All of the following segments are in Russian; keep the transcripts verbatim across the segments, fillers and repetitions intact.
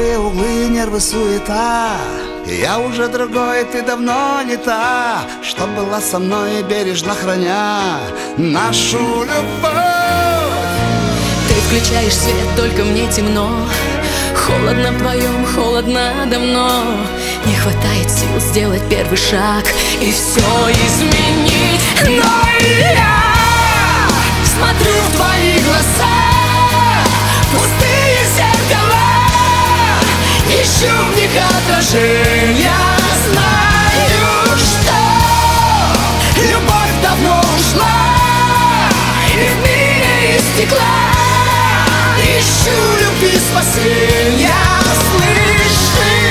острые углы, нервы, суета. Я уже другой, ты давно не та, что была со мной, бережно храня нашу любовь. Ты включаешь свет, только мне темно. Холодно вдвоем, холодно давно. Не хватает сил сделать первый шаг и все изменить. Но я смотрю в твои глаза, пустые зеркала, ищу в них отражения. Знаю, что любовь давно ушла, и в мире из стекла ищу любви спасения. Слышишь?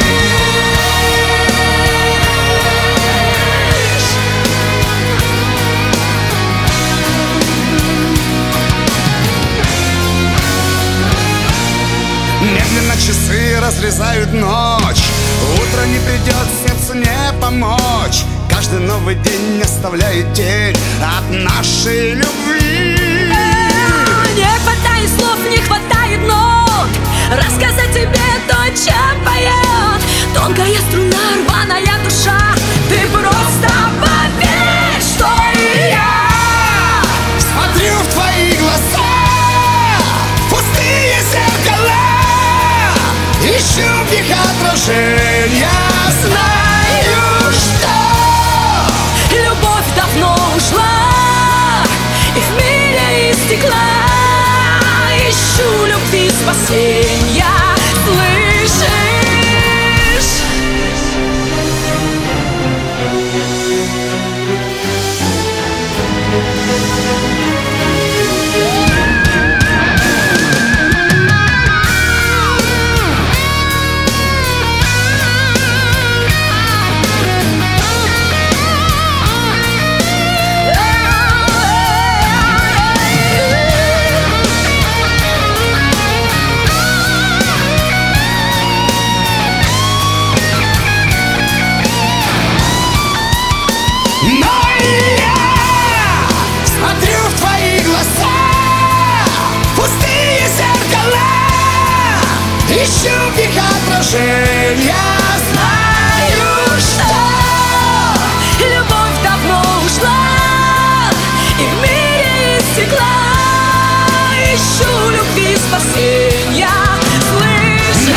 Медленно часы разрезают ночь, утро не придет, сердцу не помочь. Каждый новый день оставляет тень от нашей любви. Не хватает слов, не хватает нот рассказать тебе то, чем поет тонкая струна, рваная душа. Ты просто поверь, что и я смотрю в твои глаза, пустые зеркала, ищу в них отражения. знаю, что любовь давно ушла, и в мире из стекла ищу любви спасения. Слышишь? Ищу в них отражения. Знаю, что любовь давно ушла, и в мире из стекла ищу любви спасения. Слышишь?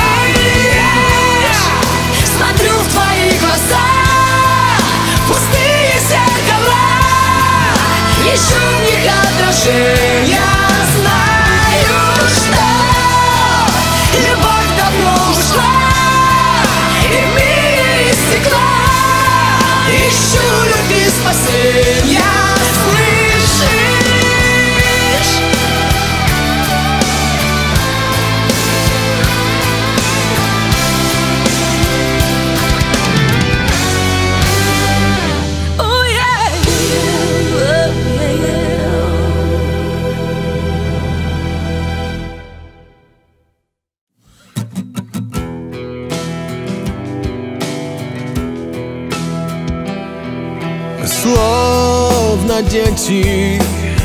Смотрю в твои глаза, пустые зеркала, ищу в них отражения. Знаю, что любовь давно ушла, и в мире из стекла ищу любви спасения. Слышишь? Oh, yeah. Oh, yeah, yeah. Словно дети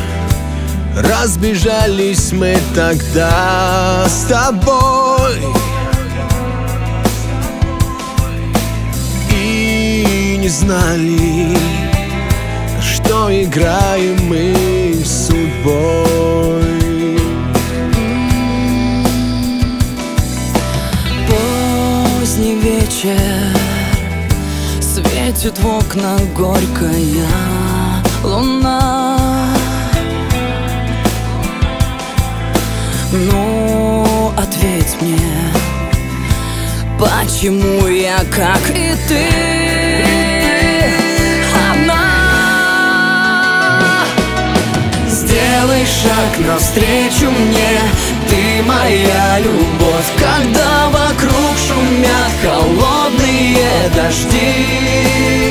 разбежались мы тогда с тобой, и не знали, что играем мы с судьбой. Поздний вечер, светит в окна горькая луна. Ну, ответь мне, почему я, как и ты, одна? Сделай шаг навстречу мне, ты моя любовь, когда вокруг шумят холодные дожди.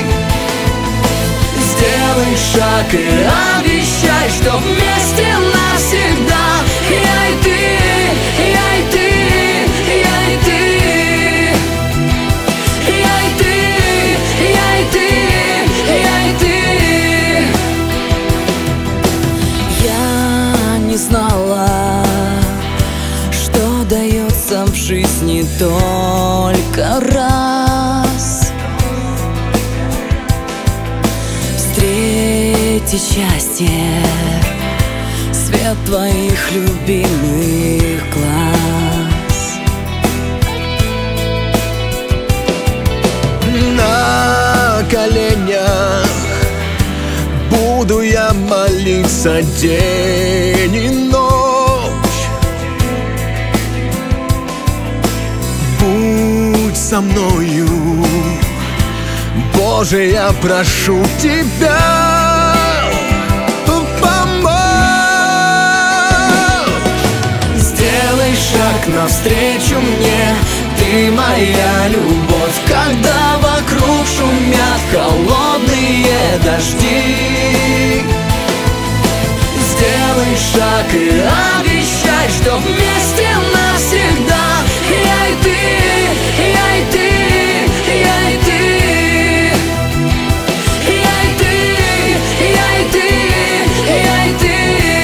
Сделай шаг и обещай, что вместе навсегда. Я и ты, я и ты, я и ты, я и ты, я и ты, я и ты. Я не знала, что дается в жизни то, только раз встретить счастье, свет твоих любимых глаз. На коленях буду я молиться день и ночь. Будь со мною, Боже, я прошу Тебя, помочь. Сделай шаг навстречу мне, Ты моя любовь, когда вокруг шумят холодные дожди. Сделай шаг и обещай, что вместе навсегда. Я и ты, я и ты, я и ты, я и ты, я и ты, я и ты.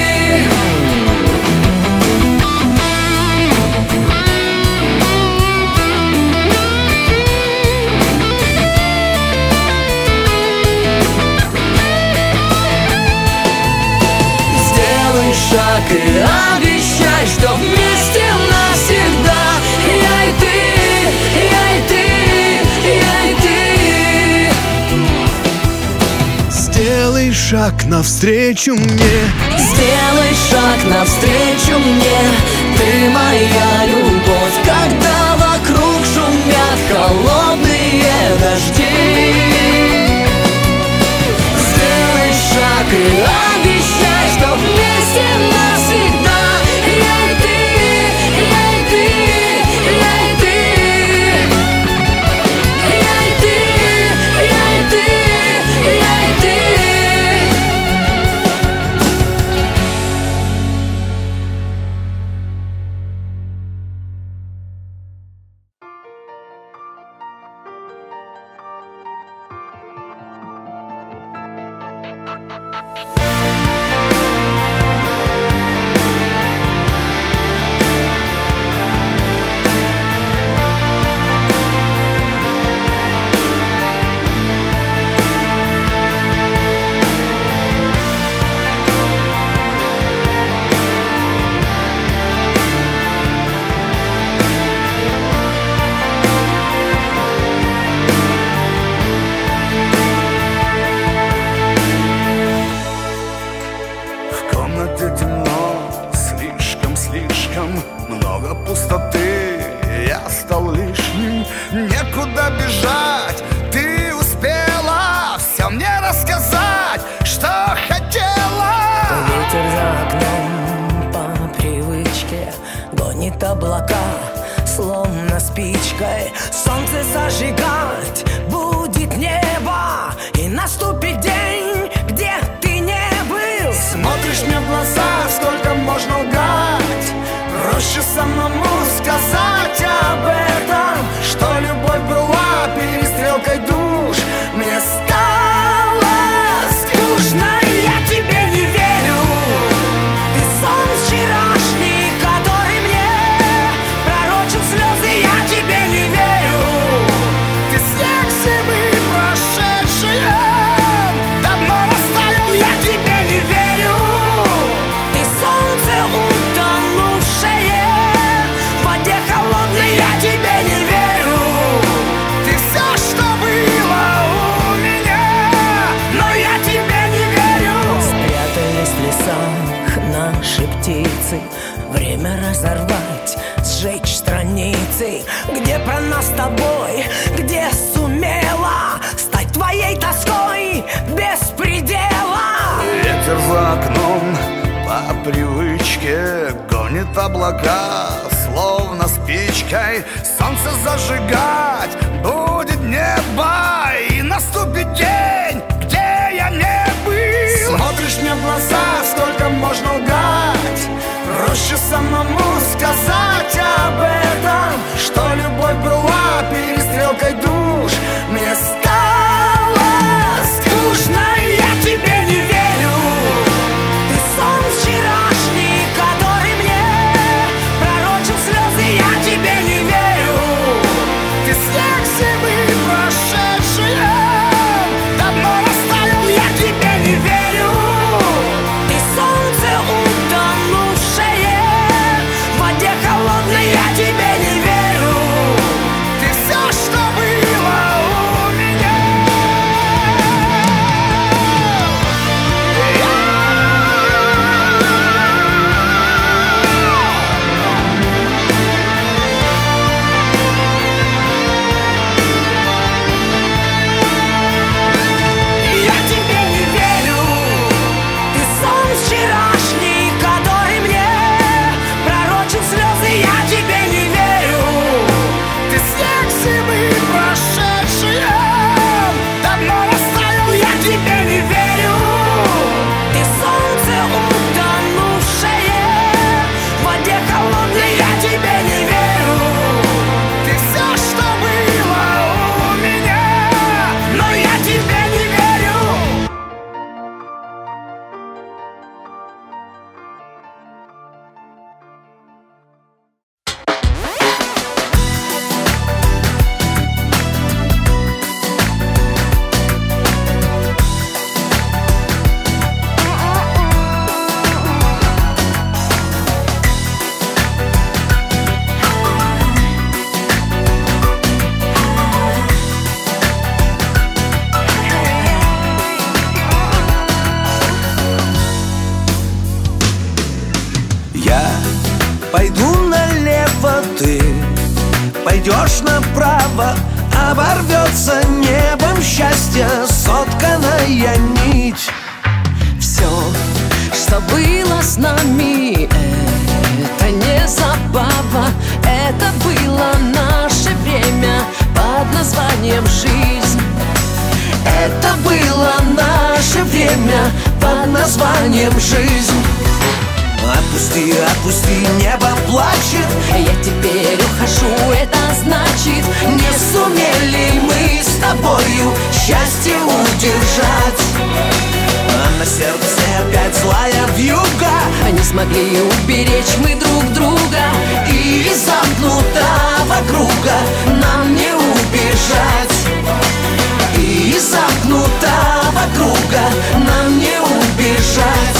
Шаг и обещай, что вместе навсегда. Я и ты, я и ты, я и ты. Сделай шаг навстречу мне, сделай шаг навстречу мне. Ты моя любовь, когда вокруг шумят холодные дожди. Сделай шаг и обещай, что вместе навсегда. Я и ты, я и ты, я и ты, я и ты, я и ты, я и ты. Много пустоты, я стал лишним. Некуда бежать, ты успела все мне рассказать, что хотела. Ветер за окном по привычке гонит облака, словно спичкой. Солнце зажигать будет небо, и наступит день, где ты не был. Смотришь мне в глаза, сколько можно лгать. Проще самому сказать об этом, что любовь была перестрелкой душ. Мне стало скучно, и я тебе не верю. Ты сон вчерашний, который мне пророчил слезы, я тебе не верю. Ты снег зимы прошедшие, давно растаял, я тебе не верю. Ты солнце утонувшее в воде холодной, я тебе не верю. Ты все, что было у меня, но я тебе не верю. Спрятались в лесах наши птицы, время разорвать, сжечь страницы. Где про нас с тобой, где сумела стать твоей тоской без предела. Ветер за окном по привычке гонит облака, словно спичкой. Солнце зажигать будет небо, и наступит день, где я не был. Смотришь мне в глаза, сколько можно лгать. Проще самому сказать об этом, что любовь была перестрелкой душ. Мне стало скучно, и я тебе не верю. Ты сон вчерашний, который мне пророчил слезы, я тебе не верю. сердца небом счастья сотканная нить. Все, что было с нами, это не забава, это было наше время под названием жизнь. Это было наше время под названием жизнь. Отпусти, отпусти, небо плачет. Я теперь ухожу, это значит, не сумели мы с тобою счастье удержать. А на сердце опять злая вьюга. Не смогли уберечь мы друг друга. И из замкнутого круга нам не убежать. И из замкнутого круга нам не убежать.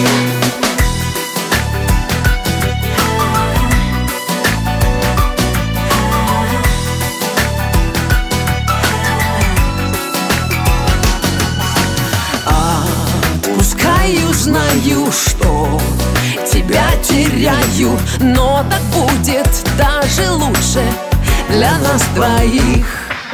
Знаю, что тебя теряю, но так будет даже лучше для нас двоих.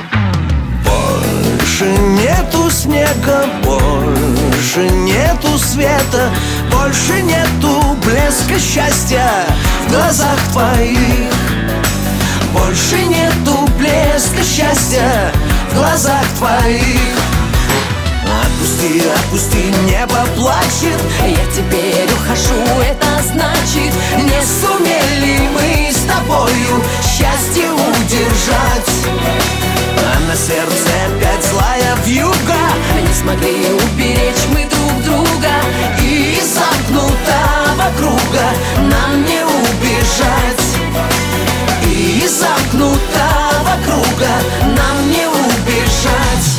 Больше нету снега, больше нету света, больше нету блеска счастья в глазах твоих. Больше нету блеска счастья в глазах твоих. Отпусти, отпусти, небо плачет. Я теперь ухожу, это значит, не сумели мы с тобою счастье удержать. А на сердце опять злая вьюга. Не смогли уберечь мы друг друга. И из замкнутого круга нам не убежать. И из замкнутого круга нам не убежать.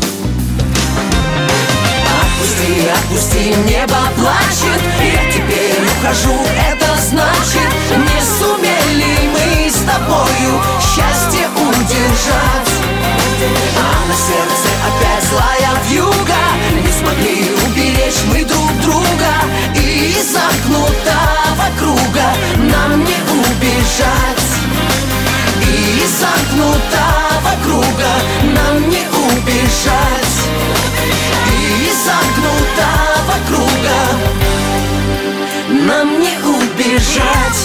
Отпусти, отпусти, небо плачет. Я теперь ухожу, это значит, не сумели мы с тобою счастье удержать. А на сердце опять злая вьюга. Не смогли уберечь мы друг друга. И из замкнутого круга нам не убежать. И из замкнутого круга нам не убежать. И из замкнутого круга нам не убежать.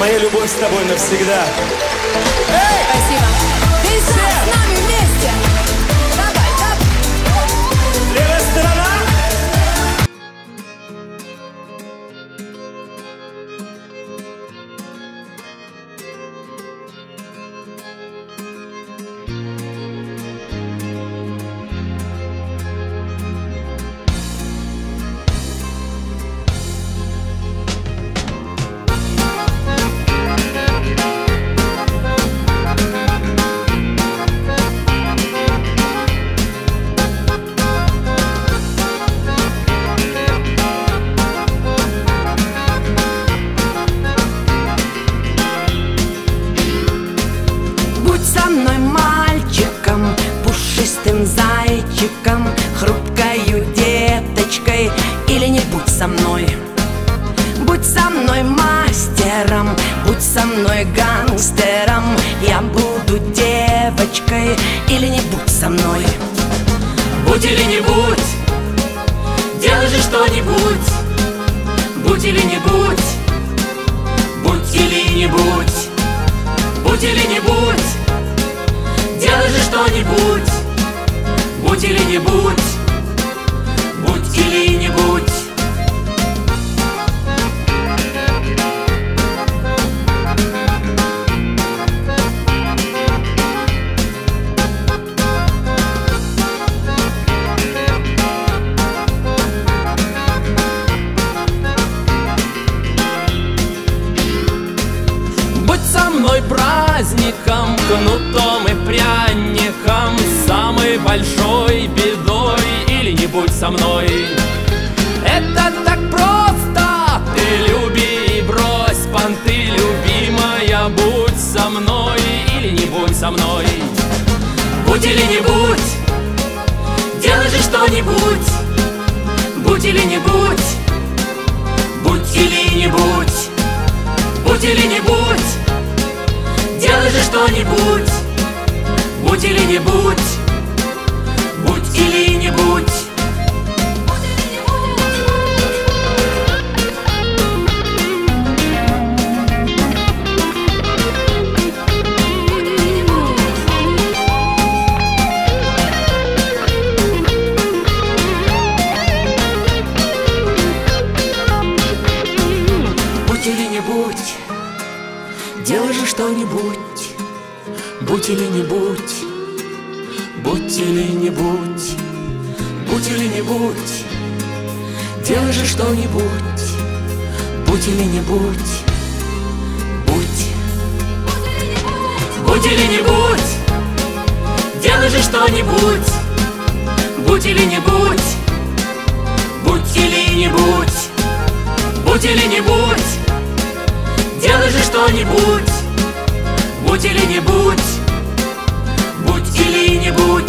Моя любовь с тобой навсегда. Эй! Спасибо. Ты с нами вместе. Давай, давай. Левая сторона. Зайчиком, хрупкою деточкой, или не будь со мной. Будь со мной мастером, будь со мной гангстером. Я буду девочкой, или не будь со мной. Будь или не будь, делай же что-нибудь. Будь или не будь, будь или не будь. Будь или не будь, делай же что-нибудь. Будь или не будь, будь или не будь. Будь со мной праздником, кнутом и пряником, самой большой бедой, или не будь со мной. Это так просто, ты люби и брось понты, любимая, будь со мной, или не будь со мной. Будь или не будь, делай же что-нибудь. Будь или не будь, будь или не будь. Будь или не будь, делай же что-нибудь. Будь или не будь, будь или не будь. Будь или не будь, делай же что-нибудь. Будь или не будь, будь или не будь. Будь или не будь, делай же что-нибудь. Будь или не будь, будь. Будь или не будь, делай же что-нибудь. Будь или не будь, будь или не будь. Будь или не будь, делай же что-нибудь. Будь или не будь, будь или не будь.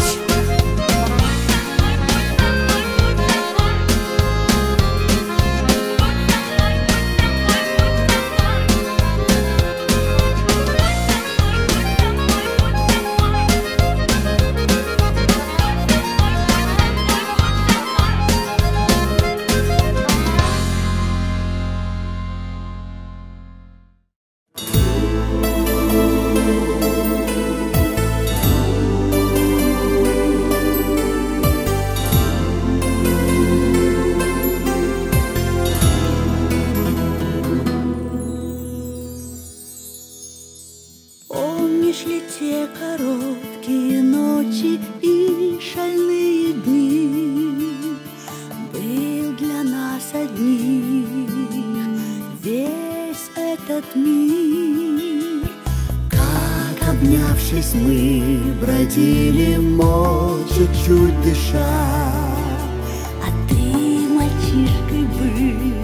Помнишь ли те короткие ночи и шальные дни? Был для нас одних весь этот мир. Как, обнявшись, мы бродили молча, чуть дыша. А ты мальчишкой был,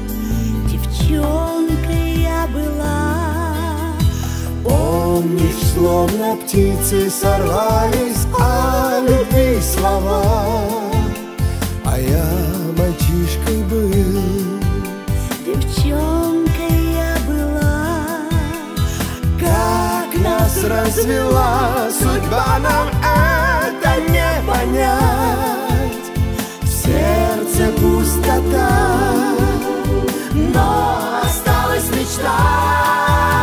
девчонкой я была. Помнишь, словно птицы сорвались о любви слова, а я мальчишкой был, девчонкой я была. как нас развела судьба, нам это не понять. В сердце пустота, но осталась мечта.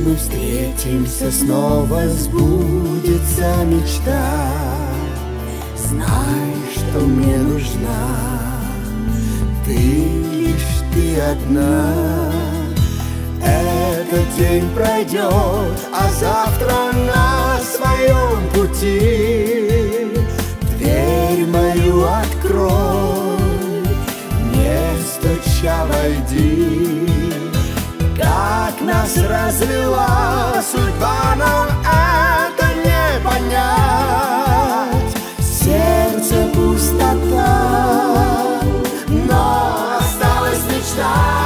мы встретимся снова, сбудется мечта. Знай, что мне нужна ты, лишь ты одна. Этот день пройдет, а завтра на своем пути дверь мою открой, не стуча войди. Как нас развела судьба, нам это не понять. Сердце пустота, но осталась мечта.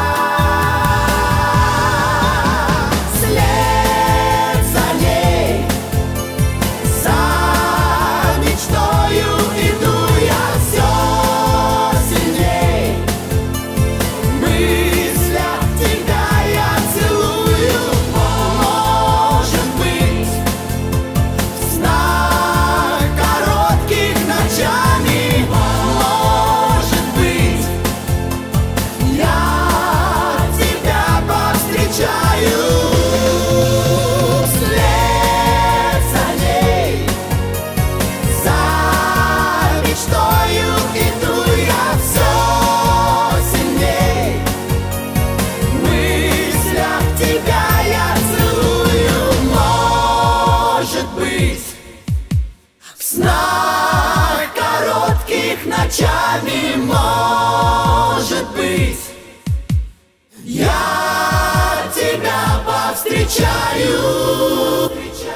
Ночами, может быть, я тебя повстречаю.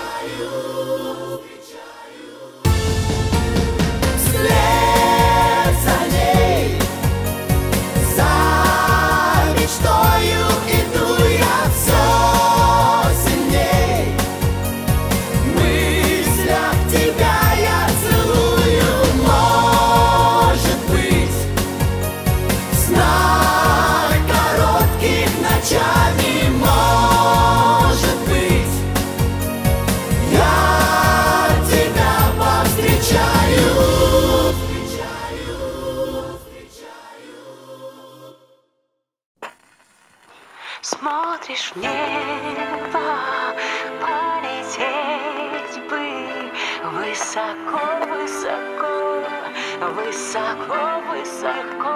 Вслед за ней, за мечтою иду я все сильней. В мыслях тебя я целую, может быть, в снах коротких ночами, может быть, я тебя повстречаю. Смотришь в небо, полететь бы высоко, высоко, высоко, высоко.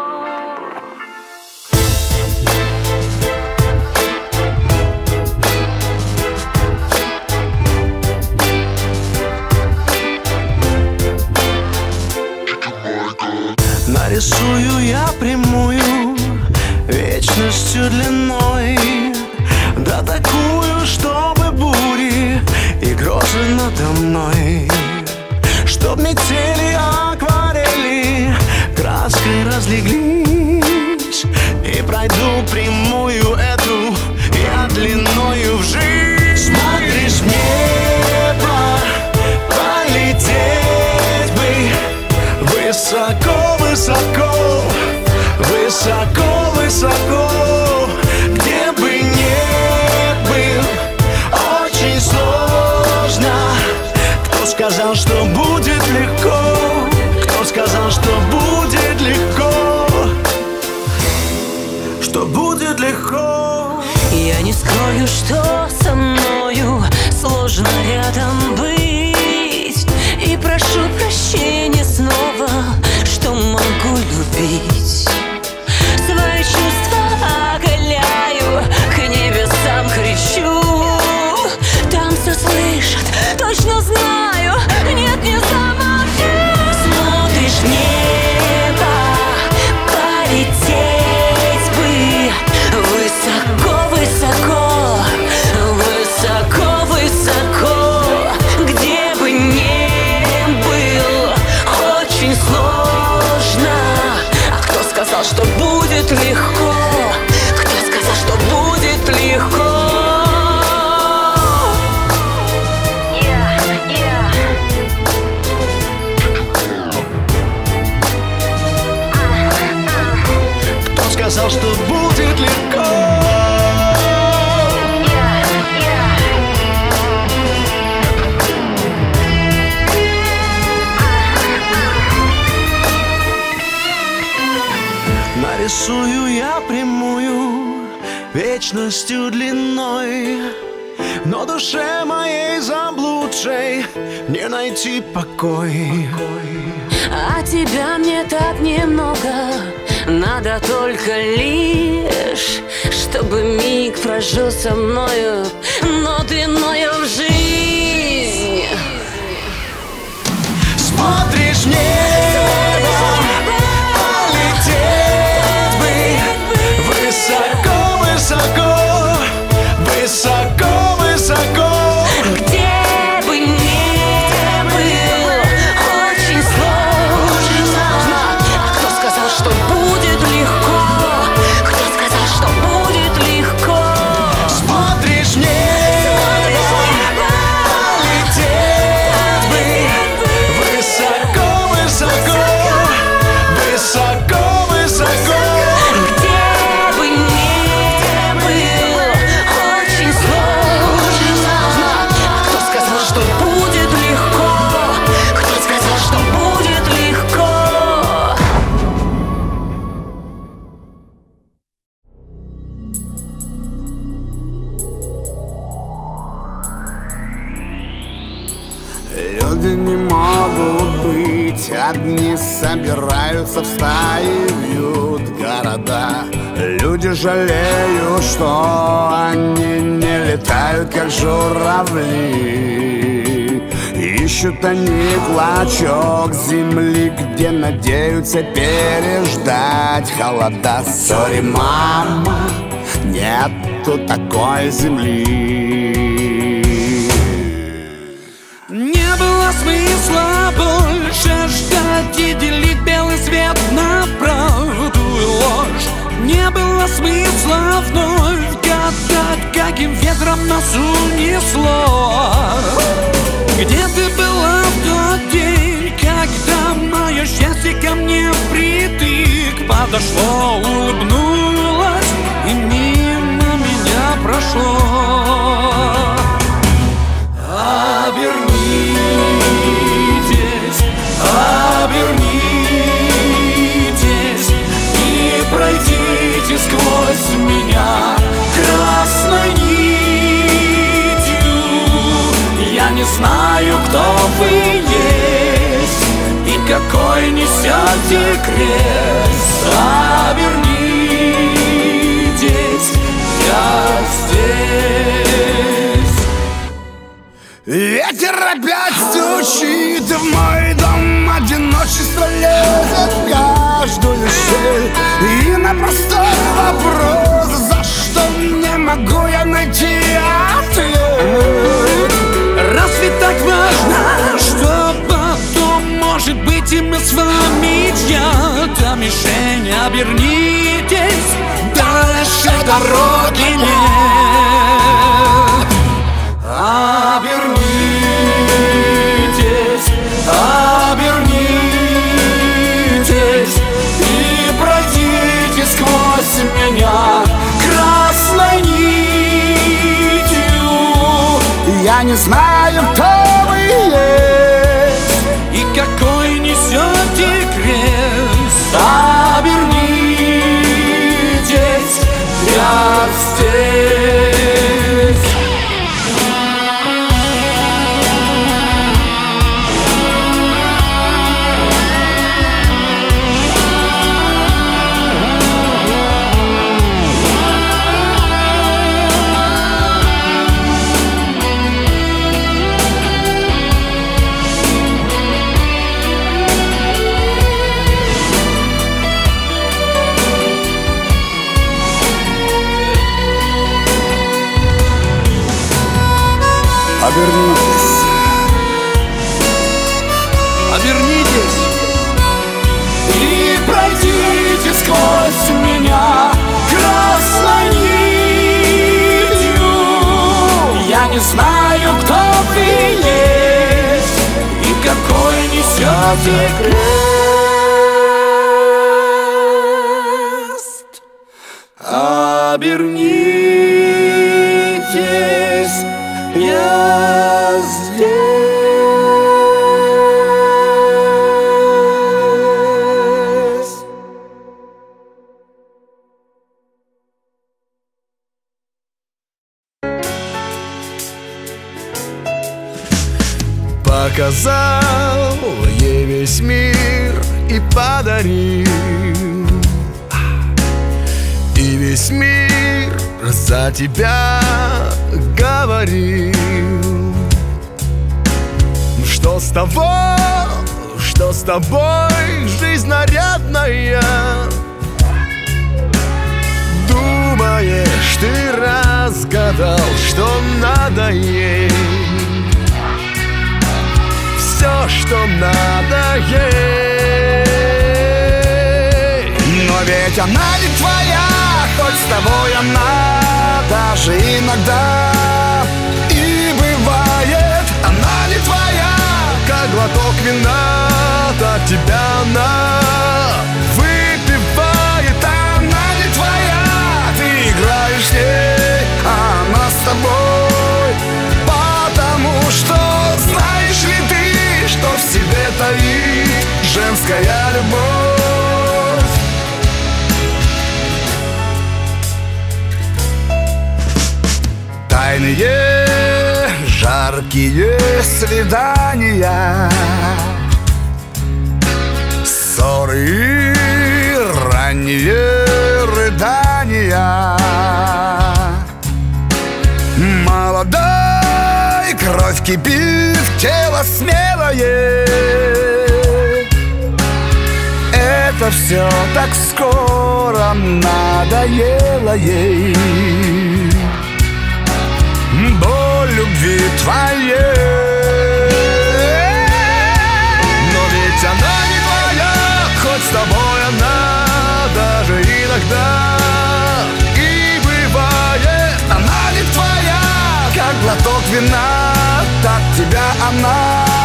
Нарисую я прямую вечностью длиной, да такую, чтобы бури и грозы надо мной, чтоб метели акварели краской разлеглись, и пройду прямую эту я длиною в жизнь. Смотришь в небо, полететь бы высоко, высоко, высоко, высоко, где бы ни был, очень сложно. Кто сказал, что будет легко? Кто сказал, что будет легко? Что будет легко? Я не скрою, что со мною сложно рядом быть, и прошу прощения снова, что могу любить. Свои чувства оголяю, к небесам кричу. Там все слышат, точно знаю, нет, не замолчу. Смотришь в небо, полететь бы высоко, высоко, высоко, высоко, где бы ни был, очень сложно. А кто сказал, что будет легко? Кто сказал, что будет легко? Yeah, yeah. Кто сказал, что будет легко? Yeah, yeah. Нарисую я прямую вечностью длиной, но душе моей заблудшей не найти покой. А тебя мне так немного, надо только лишь, чтобы миг прожил со мною, но длиною в жизнь. Смотришь в небо, а лететь бы высоко, высоко, высоко, высоко. Где бы ни был, очень сложно. Кто сказал, что будет легко? Кто сказал, что будет легко? Смотришь в небо, а лететь бы высоко, высоко, высоко, высоко. Где бы ни был, очень сложно. Кто сказал, что будет легко? Кто сказал, что будет легко? Люди не могут быть одни, собираются в стаи, вьют города. Люди жалеют, что они не летают, как журавли. Ищут они клочок земли, где надеются переждать холода. Сори, мама, нету такой земли. Не было смысла больше ждать и делить белый свет на правду и ложь. Не было смысла вновь гадать, каким ветром нас унесло. Где ты была в тот день, когда мое счастье ко мне впритык? Подошло, улыбнулась и мимо меня прошло. Обернитесь, обернитесь и пройдите сквозь меня красной нитью. Я не знаю, кто вы есть и какой несете крест. Обернитесь, я здесь. Ветер опять стучит в мой дом, одиночество лезет в каждую щель. И на простой вопрос, за что не могу я найти ответ. Разве так важно, что потом, может быть, и мы с вами чья-то мишень? Обернитесь, дальше дороги нет. Обернитесь, обернитесь и пройдите сквозь меня красной нитью. Я не знаю, кто вы есть и какой несете крест. Обернитесь, я здесь. Обернитесь, обернитесь и пройдите сквозь меня красной нитью. Я не знаю, кто вы есть и какой несете крест. Обернитесь, я здесь. показал ей весь мир и подарил. И весь мир за тебя говорил. Что с тобой, что с тобой, жизнь нарядная? Думаешь, ты разгадал, что надо ей? Все, что надо ей. Но ведь она не твоя, хоть с тобой она даже иногда. И бывает, она не твоя, как глоток вина, так тебя она выпивает. Она не твоя, ты играешь с ней, а она с тобой. Потому что знаешь ли ты, что в себе таит женская любовь? Тайные, жаркие свидания, ссоры и ранние рыдания. Молодой, кровь кипит, тело смелое. Это все так скоро надоело ей. Боль любви твоей. Но ведь она не твоя, хоть с тобой она даже иногда. И бывает, она не твоя, как глоток вина, так тебя она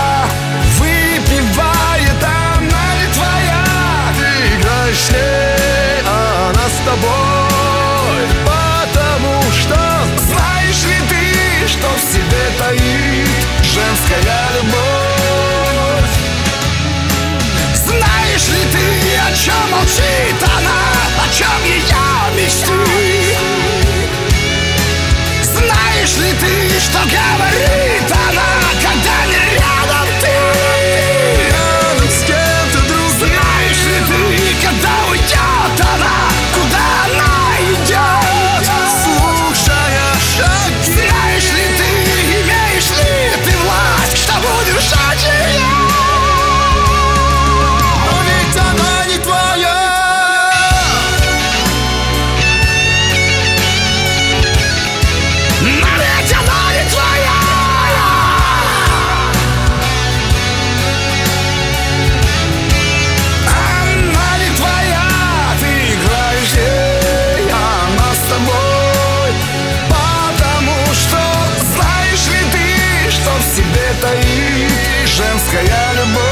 выпивает. Она не твоя, ты играешь с ней, а она с тобой. Потому что знаешь ли ты, что в себе таит женская любовь? Знаешь ли ты, о чем молчит она, о чем ее мечты? Знаешь ли ты, что говорит она, когда не рядом ты? рядом с кем-то другим. Знаешь ли ты, когда уйдет она, куда она идет? Слушая шаги. Знаешь ли ты, имеешь ли ты власть, чтобы удержать ее? Но ведь она не твоя. Но ведь она не твоя. Она не твоя, ты играешь ей, а она с тобой. Потому что знаешь ли ты, что в себе таит женская любовь?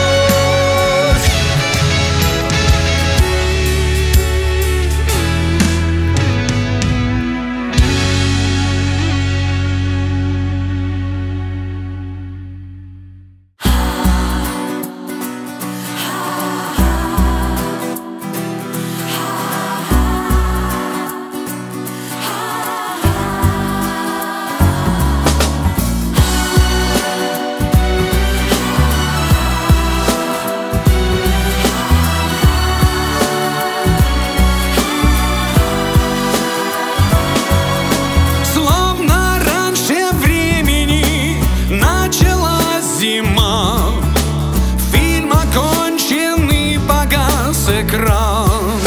Словно раньше времени началась зима. Фильм оконченный, погас экран.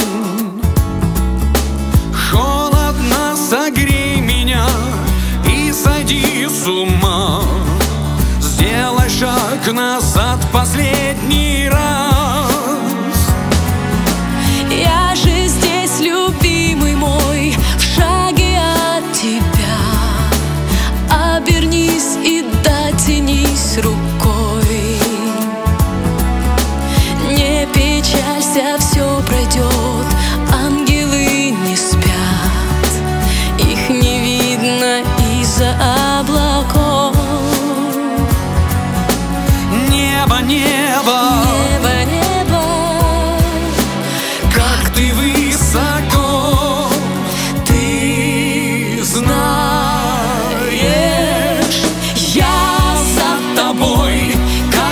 Холодно, согрей меня и сойди с ума. Сделай шаг назад последний раз. Я же здесь, любимый мой, в шаге от тебя. Обернись и дотянись рукой. Не печалься, все пройдет, ангелы не спят. Их не видно из-за облаков. Небо, небо, Небо, небо, как ты высоко. Ты знаешь, я за тобой, как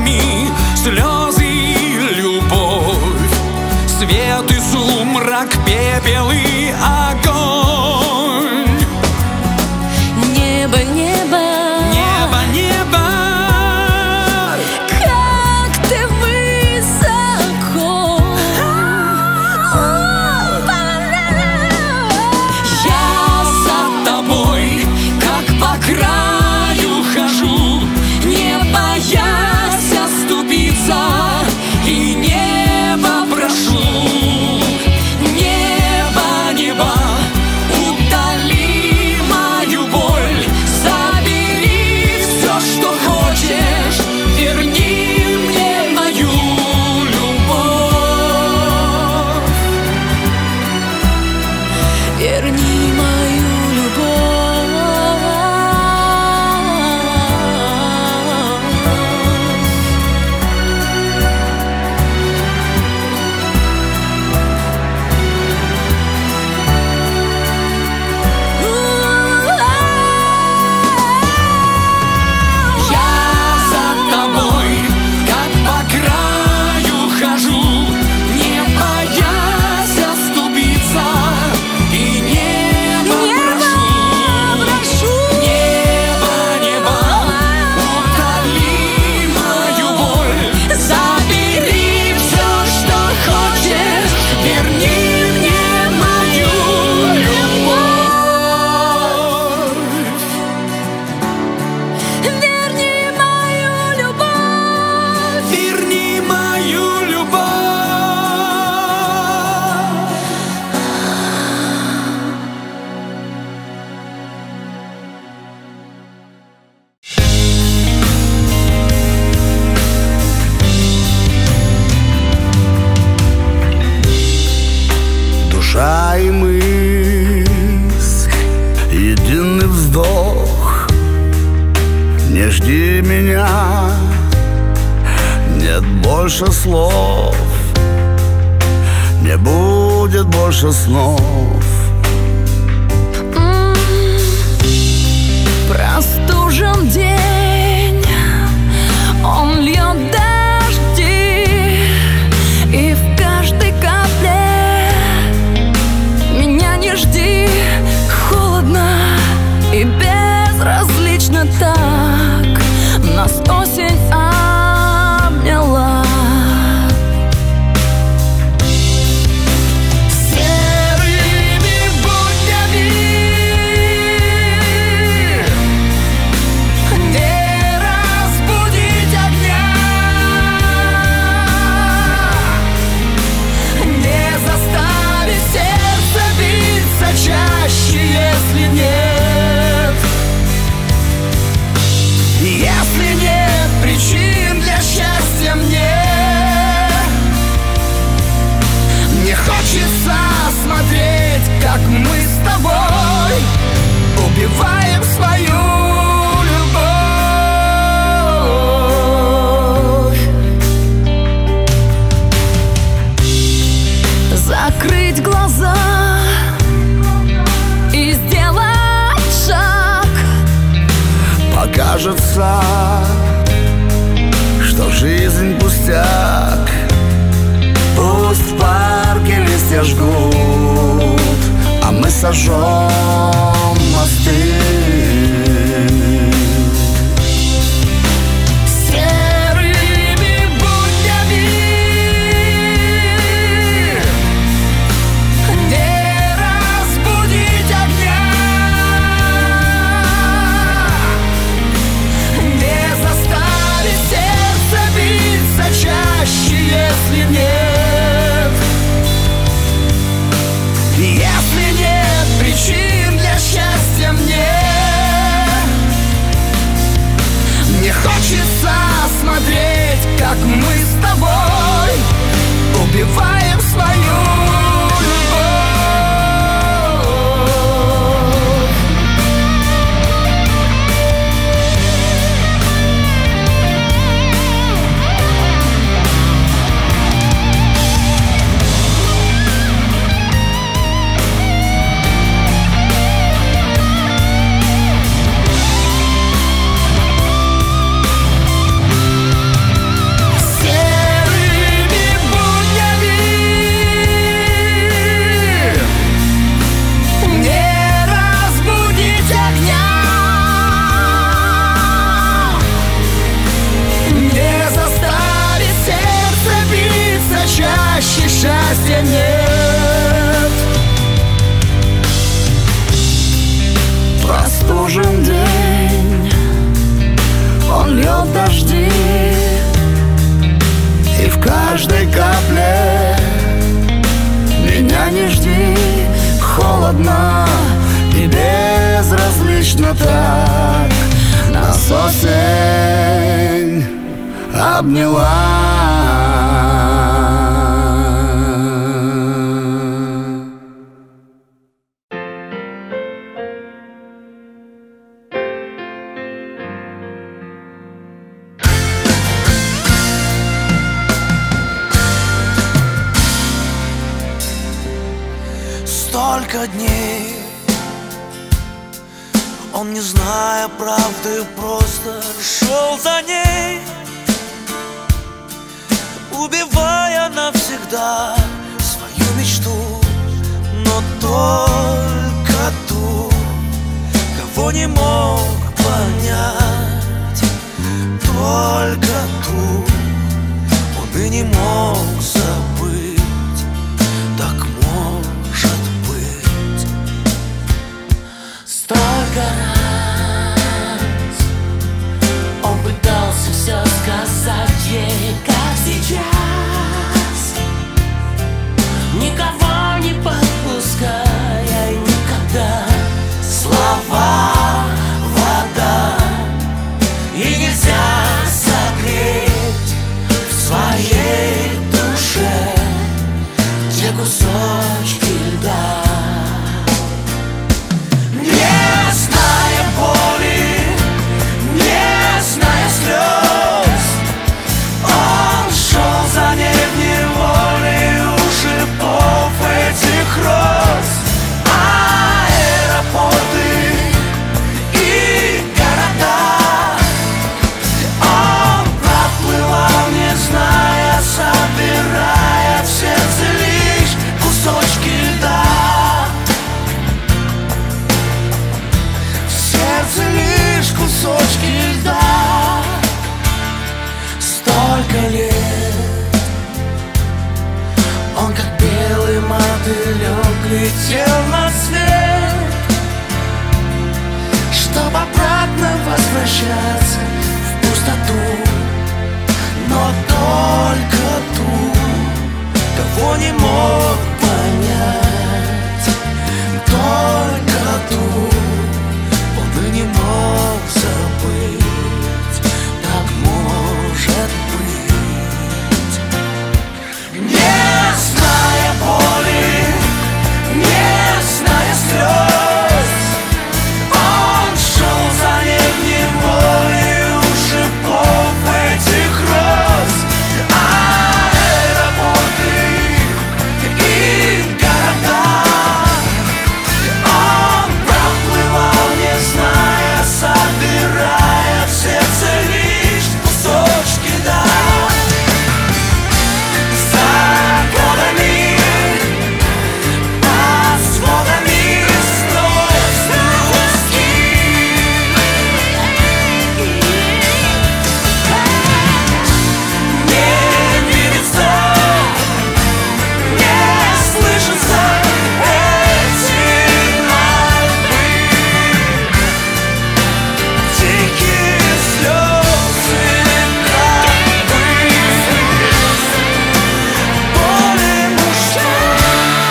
глазами слезы и любовь, свет и сумрак, пепел и огонь. Небо, небо, Небо, небо, как ты высоко. я за тобой, как по краю хожу, не боясь оступиться, и небо прошу. Небо, небо, удали мою боль, забери все, что хочешь, верни мне мою любовь. Верни мою любовь. Я за тобой, как по краю хожу, не боясь оступиться, и небо прошу. Небо, небо, удали мою боль, забери все, что хочешь, верни мне мою любовь. Верни мою любовь. Верни мою любовь. Душа и мысль, единый вздох. Не жди меня, нет больше слов, не будет больше снов. Простужен день, он льет дожди, и в каждой капле меня не жди. Холодно и безразлично так нас осень обняла. Серыми буднями не разбудить огня, не заставить сердце биться чаще, если нет. Если нет причин для счастья мне, мне хочется смотреть, как мы с тобой убиваем свою любовь. Закрыть глаза и сделать шаг. Покажется, что жизнь пустяк. Пусть в парке листья жгут, а мы сожжем мосты. Серыми буднями не разбудить огня, не заставить сердце биться чаще, если нет. Если нет причин для счастья мне, мне хочется смотреть, как мы с тобой убиваем свою любовь. холодно и безразлично так нас осень обняла. Столько дней он, не зная правды, просто шел за ней, убивая навсегда свою мечту, но только ту, кого не мог понять, только ту он и не мог забыть. Так может быть. Столько раз он пытался все сказать ей, как сейчас, никого не подпуская никогда. Слова вода, и нельзя согреть в своей душе те кусочки льда. Не зная боли, не зная слез, он шел за ней в неволе у шипов этих роз. Аэропорты и города он проплывал, не зная, собирая в сердце лишь кусочки льда. В сердце лишь кусочки льда. Столько лет он, как белый мотылек, летел на свет, чтоб обратно возвращаться в пустоту, но только ту, кого не мог понять, только ту он и не мог забыть. Так может быть. Не зная боли, не зная слез, он шел за ней в неволе у шипов этих роз. Аэропорты и города он проплывал, не зная, собирая в сердце лишь кусочки льда. За годами, под сводами снов грусти. Не видится, не слышится эти мольбы, тихие слезы, как бы боли мужчин.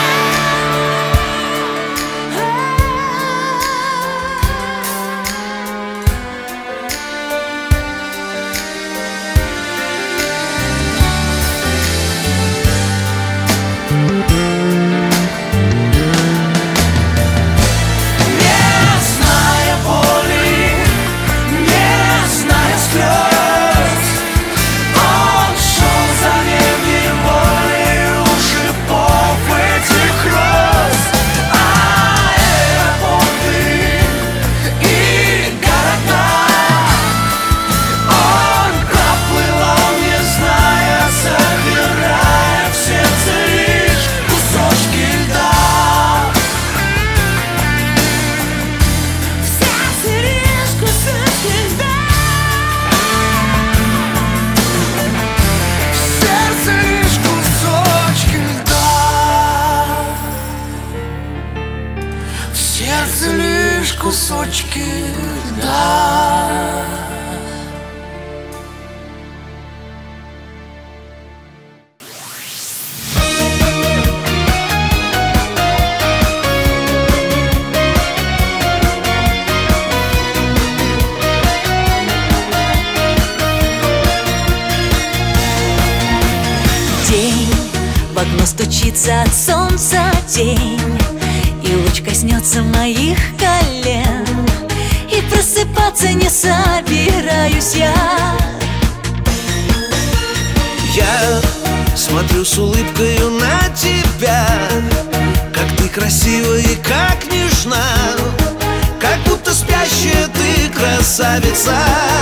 Не зная боли, не зная слез, он шел за ней в неволе у шипов этих роз. Аэропорты и города он проплывал, не зная, собирая в сердце лишь кусочки льда. В сердце лишь кусочки льда. В сердце лишь кусочки льда. В сердце лишь кусочки льда. окно стучится от солнца тень, и луч коснется моих колен, и просыпаться не собираюсь я. Я смотрю с улыбкою на тебя, как ты красива и как нежна, как будто спящая ты красавица.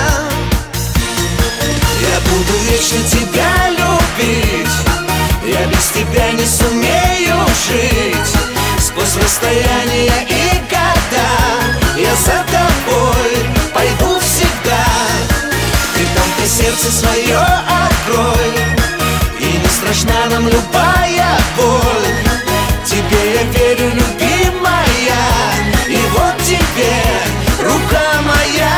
Я буду вечно тебя любить, я без тебя не сумею жить. Сквозь расстояние и года я за тобой пойду всегда. Ты только сердце свое открой, и не страшна нам любая боль. Тебе я верю, любимая, и вот тебе рука моя.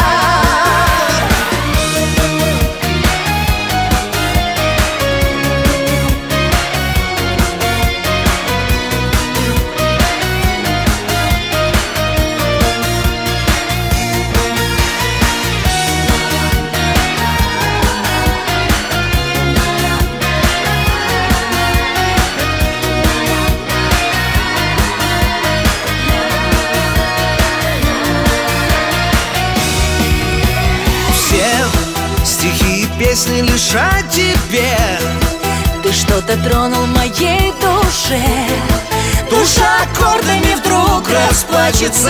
Песни лишь о тебе. Ты что-то тронул в моей душе, душа аккордами вдруг расплачется.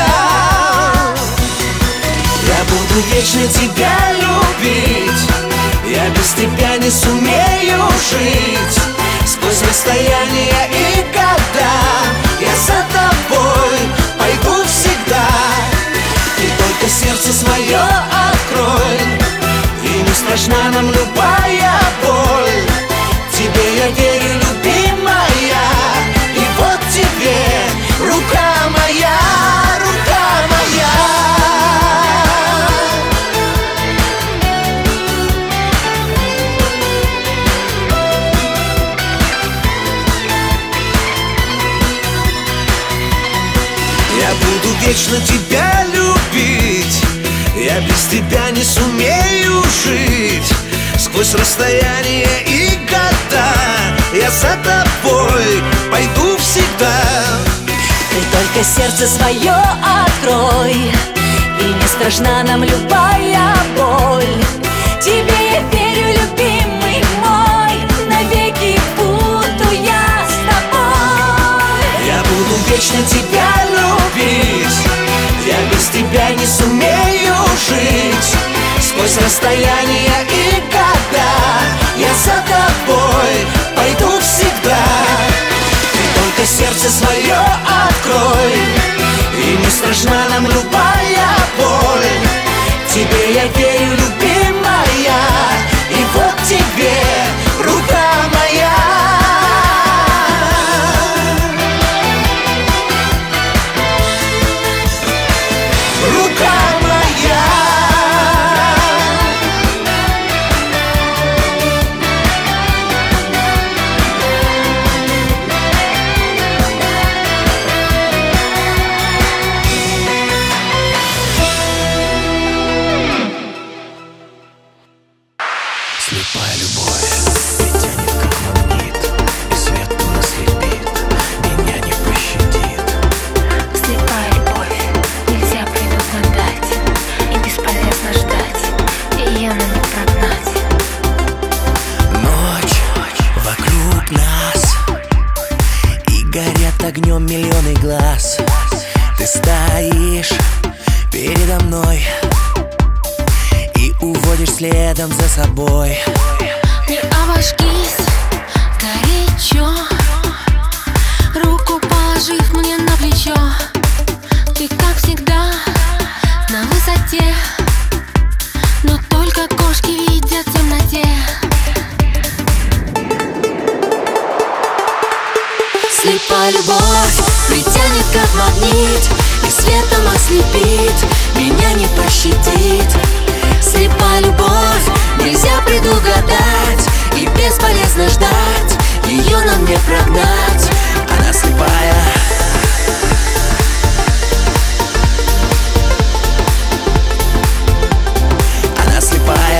Я буду вечно тебя любить, я без тебя не сумею жить. Сквозь расстояние и года я за тобой пойду всегда. Ты только сердце свое открой, и не страшна нам любая боль. Тебе я верю, любимая, и вот тебе рука моя, рука моя. Я буду вечно тебя любить, я без тебя не сумею жить. Сквозь расстояние и года я за тобой пойду всегда. Ты только сердце свое открой, и не страшна нам любая боль. Тебе я верю, любимый мой, навеки буду я с тобой. Я буду вечно тебя любить, я без тебя не сумею жить. Сквозь расстояние и года я за тобой пойду всегда. Ты только сердце свое открой, и не страшна нам любая боль. Тебе я верю, любимая, и вот тебе рука моя. Огнем миллионы глаз, ты стоишь передо мной и уводишь следом за собой. Не обожгись, горячо, руку положив мне на плечо. Ты, как всегда, на высоте, но только кошки видят в темноте. Слепая любовь притянет как магнит, и светом ослепит, меня не пощадит. Слепая любовь нельзя предугадать, и бесполезно ждать, ее нам не прогнать. Она слепая. Она слепая.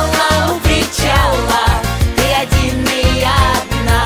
причала, у причала, ты один и одна.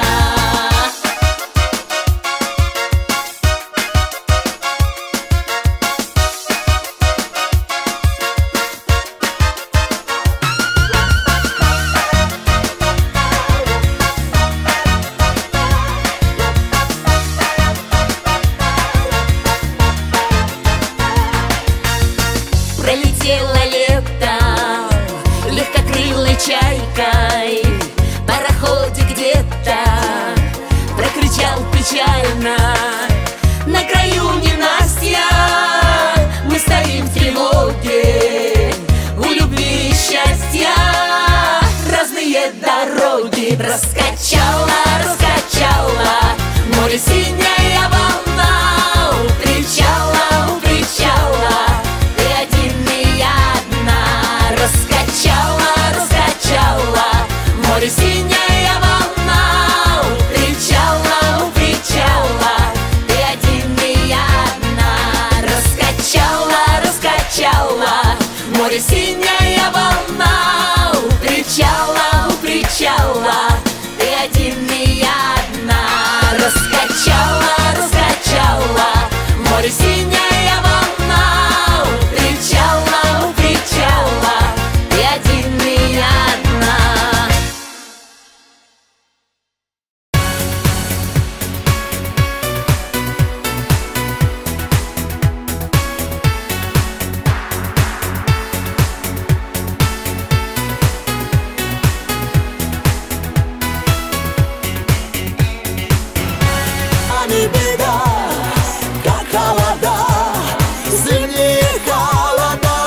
Пролетело лето легкокрылой чайкой, пароходе где-то прокричал печально: на краю ненастья мы стоим в тревоге, у любви и счастья разные дороги. Раскачала, раскачала море синяя волна, у причала, у причала, ты один и одна. Раскачала, раскачала море синяя волна, у причала. море синяя волна. У причала, у причала ты один и я одна. Раскачала, раскачала море синяя волна. У причала, у причала ты один и я одна. Не беда, как холода, зимние холода.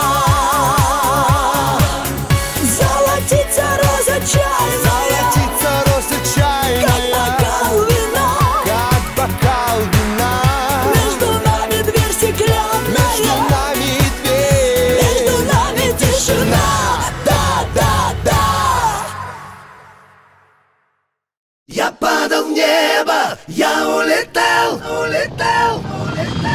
Золотится роза чайная, золотится роза чайная, как бокал вина, как бокал вина. Между нами дверь стеклянная, между нами дверь, между нами тишина. Да, да, да. Я падал в небо, я улетал, улетал, улетал.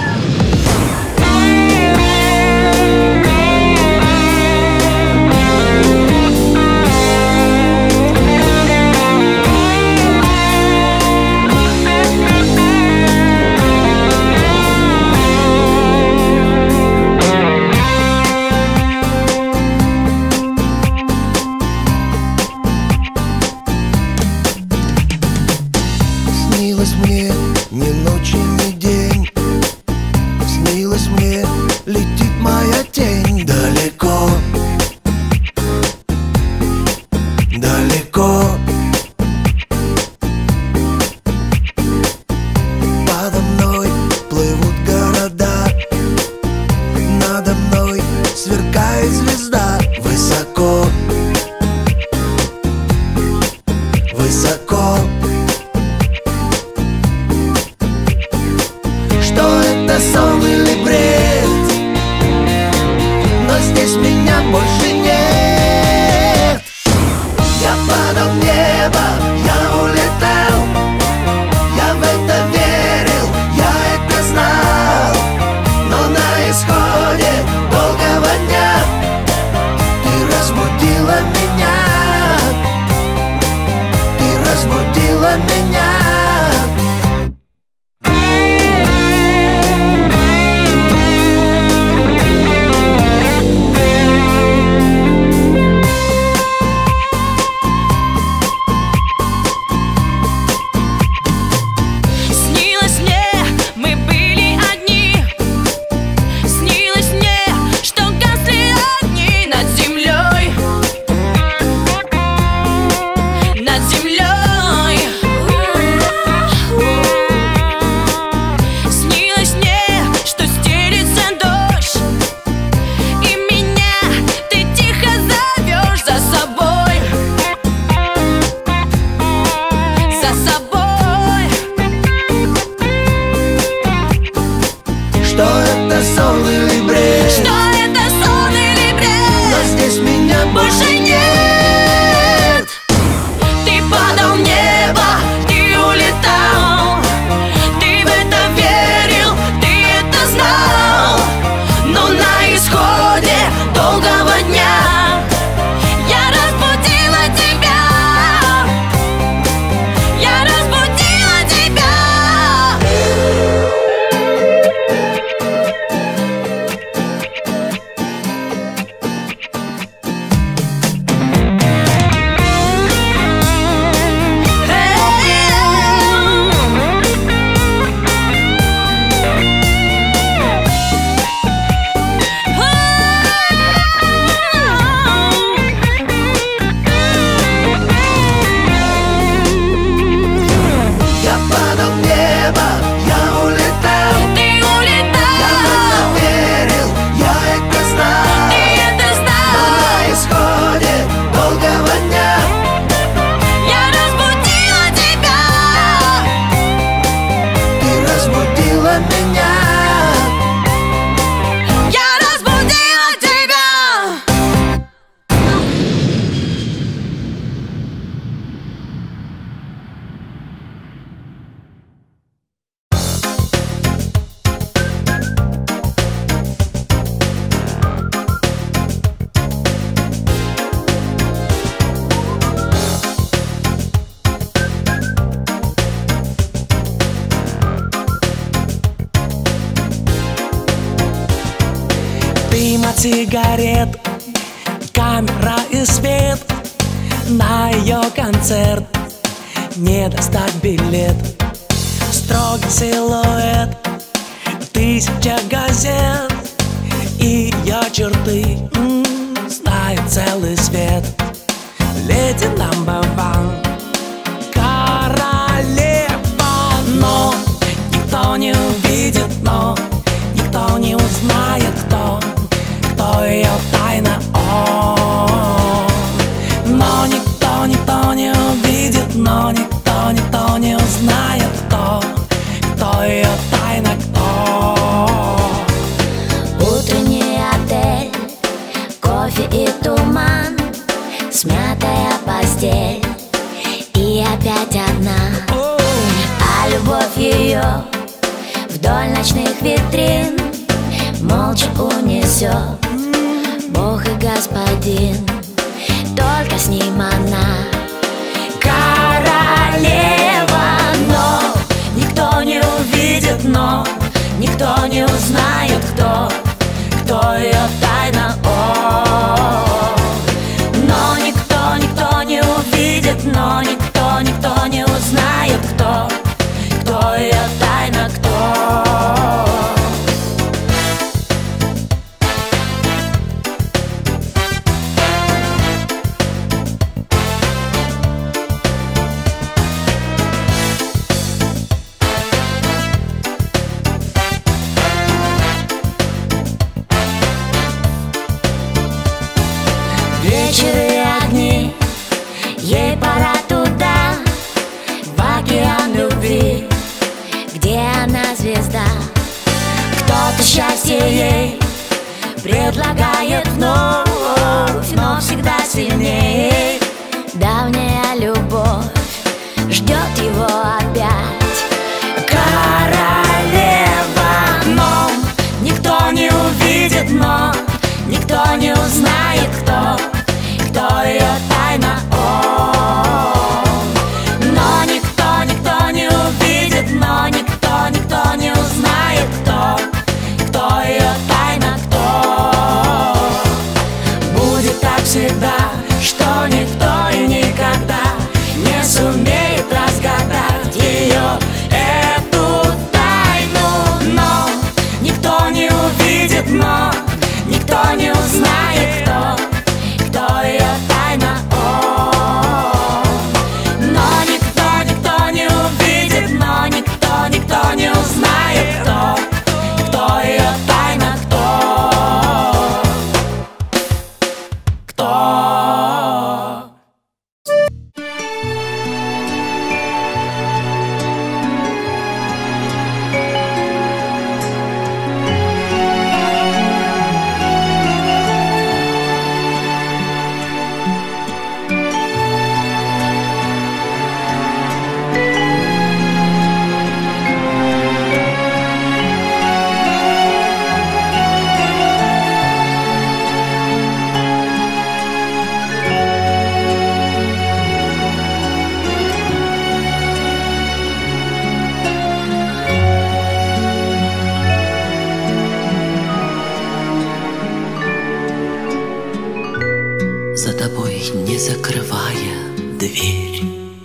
Снилось мне ни ночи, ни день. Снилось мне, летит моя тень далеко, далеко. Подо мной плывут города, надо мной сверкает звезда. Высоко, высоко. Что это, сон или бред? Но здесь меня больше нет. Я падал в небо, я улетал. Я в это верил, я это знал. Но на исходе долгого дня ты разбудила меня, ты разбудила меня. Снилось мне, мы были одни. Снилось мне, что гасли огни над землей, над землей. Снилось мне, что стелится дождь, и меня ты тихо зовешь за собой, за собой. Что это, сон или бред? Что это, сон или бред? Но здесь меня Больше нет. Ты падал в небо, ты улетал. Ты в это верил, ты это знал. Но на исходе долгого дня я разбудила тебя, я разбудила тебя. сигарет, камера и свет. На ее концерт не достать билет. Строгий силуэт, тысяча газет, и ее черты м-м, знает целый свет. Леди number one, королева. Но никто не увидит, но никто не узнает, кто, кто ее тайна. О, но никто, никто не увидит, но никто, никто не узнает, кто, кто ее тайна, кто. Утренний отель, кофе и туман, смятая постель и опять одна. А любовь ее вдоль ночных витрин молча унесет Бог и Господин. Только с ним она королева. Но никто не увидит, но никто не узнает, кто, кто ее тайна. О, но никто, никто не увидит, но никто, никто не узнает, кто, кто ее тайна, кто. Вечеры огни, ей пора туда, в океан любви, где она звезда. Кто-то счастье ей предлагает вновь, но всегда сильнее. Давняя любовь ждет его опять. Королева, но никто не увидит, но никто не узнает, кто, кто ее тайна. О, но никто, никто не увидит, но никто, никто не узнает, кто, кто ее тайна, кто. Будет так всегда, что никто и никогда не сумеет разгадать ее, эту тайну. Но никто не увидит, но никто не узнает, кто, кто ее тайна. О, но никто, никто не увидит, но никто, никто не узнает, кто, кто ее тайна, кто, кто. За тобой не закрывая дверь,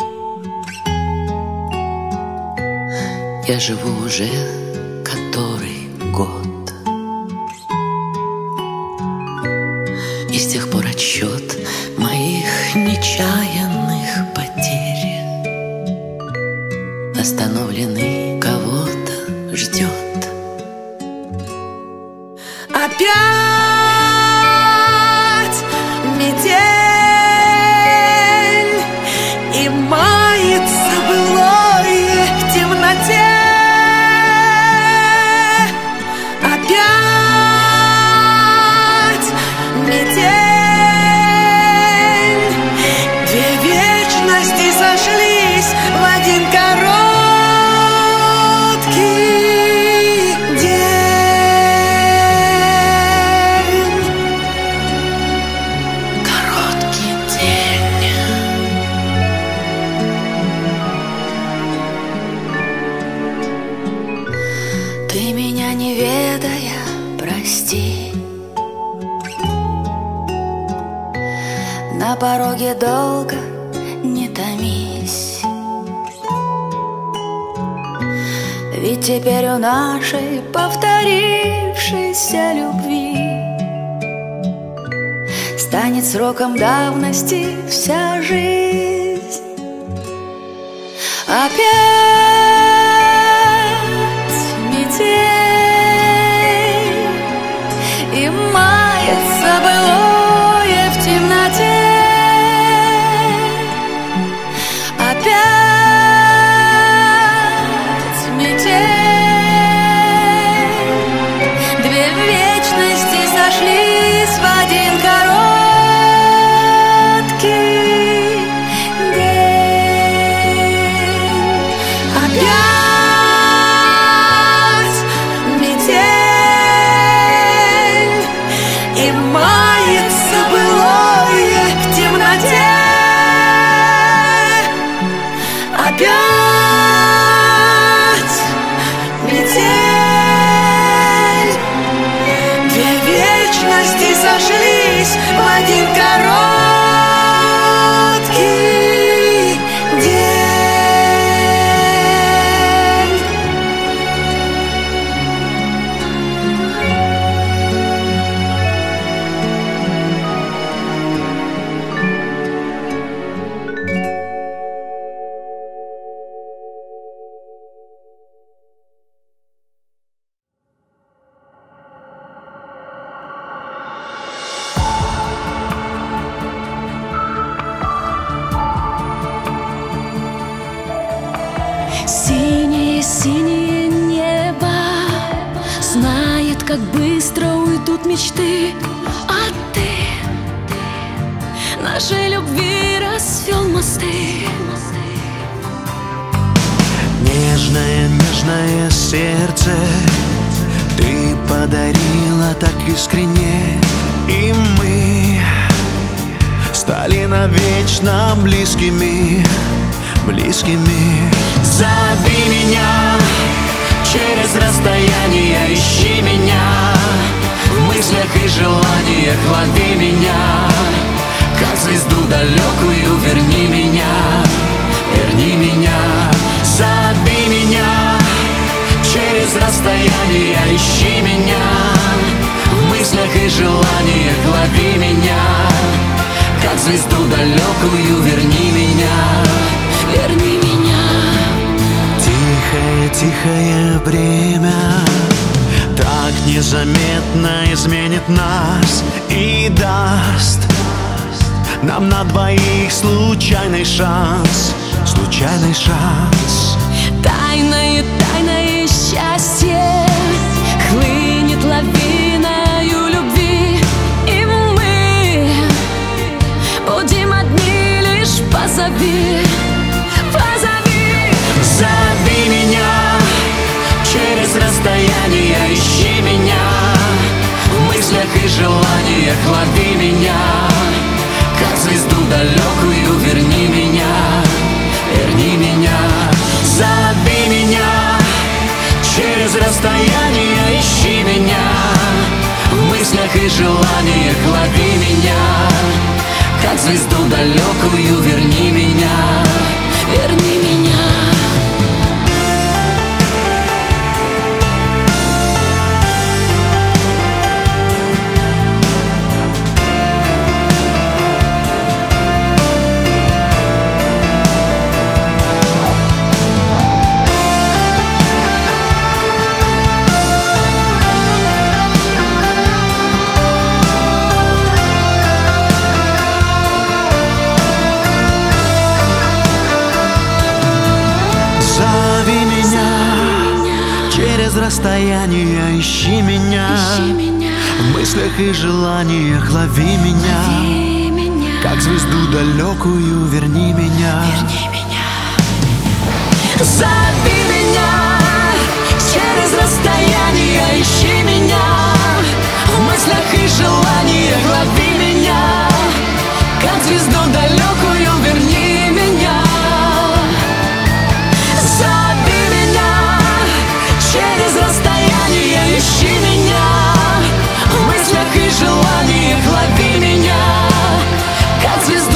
я живу уже который год, и с тех пор отсчет моих нечаянных потерь остановленный кого-то ждет. Опять метель, и мается былое в темноте. Опять метель, две вечности сошлись в один короткий день. Ты меня не ведая, прости, на пороге долго не томись. Ведь теперь у нашей повторившейся любви станет сроком давности вся жизнь. Опять метель и мается былое в темноте. Опять метель, две вечности сошлись в один короткий день. Опять метель и мается былое в темноте. Опять метель, две вечности сошлись в один короткий день. Синее-синее небо знает, как быстро уйдут мечты. А ты нашей любви расцвел мосты. Нежное, нежное сердце ты подарила так искренне, и мы стали навечно близкими, близкими. Зови меня через расстояние, ищи меня в мыслях и желаниях, лови меня, как звезду далекую, верни меня, верни меня. Зови меня через расстояние, ищи меня в мыслях и желаниях, лови меня, как звезду далекую, верни меня, верни меня. Тихое, тихое время так незаметно изменит нас и даст нам на двоих случайный шанс, случайный шанс. Тайное, тайное счастье хлынет лавиною любви, и мы будем одни, лишь позови, позови. Зови меня через расстояние, ищи меня в мыслях и желаниях, лови меня, как звезду далекую, верни меня, верни меня. Зови меня через расстояние, ищи меня в мыслях и желаниях, лови меня, как звезду далекую, верни меня, верни меня. Расстояние, ищи меня, ищи меня в мыслях и желаниях, лови меня, лови меня, как звезду далекую, верни меня, верни меня. Зови меня через расстояние, ищи меня в мыслях и желаниях, лови меня, как звезду далекую, верни меня. Зови меня через расстояние, ищи меня в мыслях и желаниях, лови меня, как звезду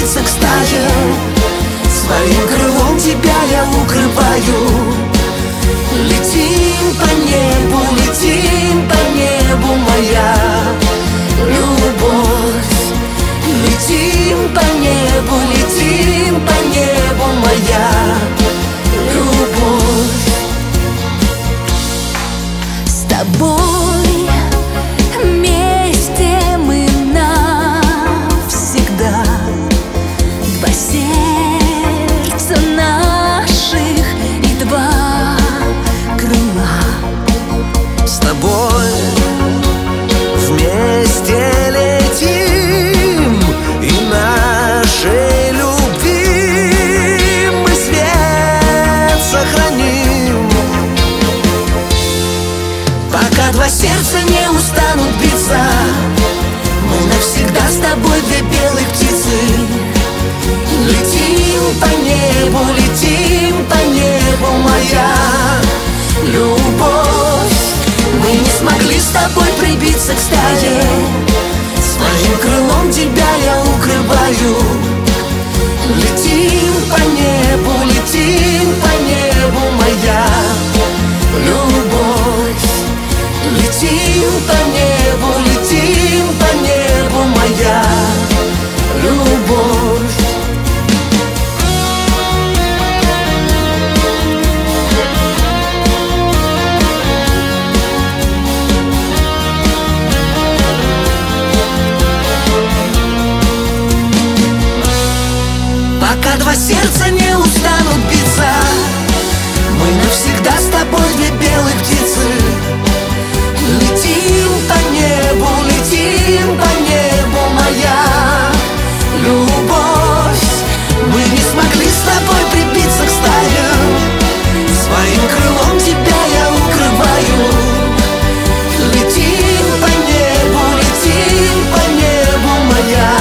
прибиться к стаям. Своим крылом тебя я укрываю. Летим по небу, летим по небу, моя любовь. Летим по небу, летим по небу, моя любовь. С тобой вместе мы навсегда. Два сердца наших и два крыла. С тобой вместе летим, и нашей любви мы свет сохраним. Пока два сердца не устанут биться, мы навсегда с тобой две белых птицы. Летим по небу, летим по небу, моя любовь. Мы не смогли с тобой прибиться к стае. Своим крылом тебя я укрываю. Летим по небу, летим по небу, моя любовь. Летим по небу, летим по небу, моя любовь. Пока два сердца не устанут биться, мы навсегда с тобой две белых птицы. Летим по небу, летим по небу, моя любовь. Мы не смогли с тобой прибиться к стаям. Своим крылом тебя я укрываю. Летим по небу, летим по небу, моя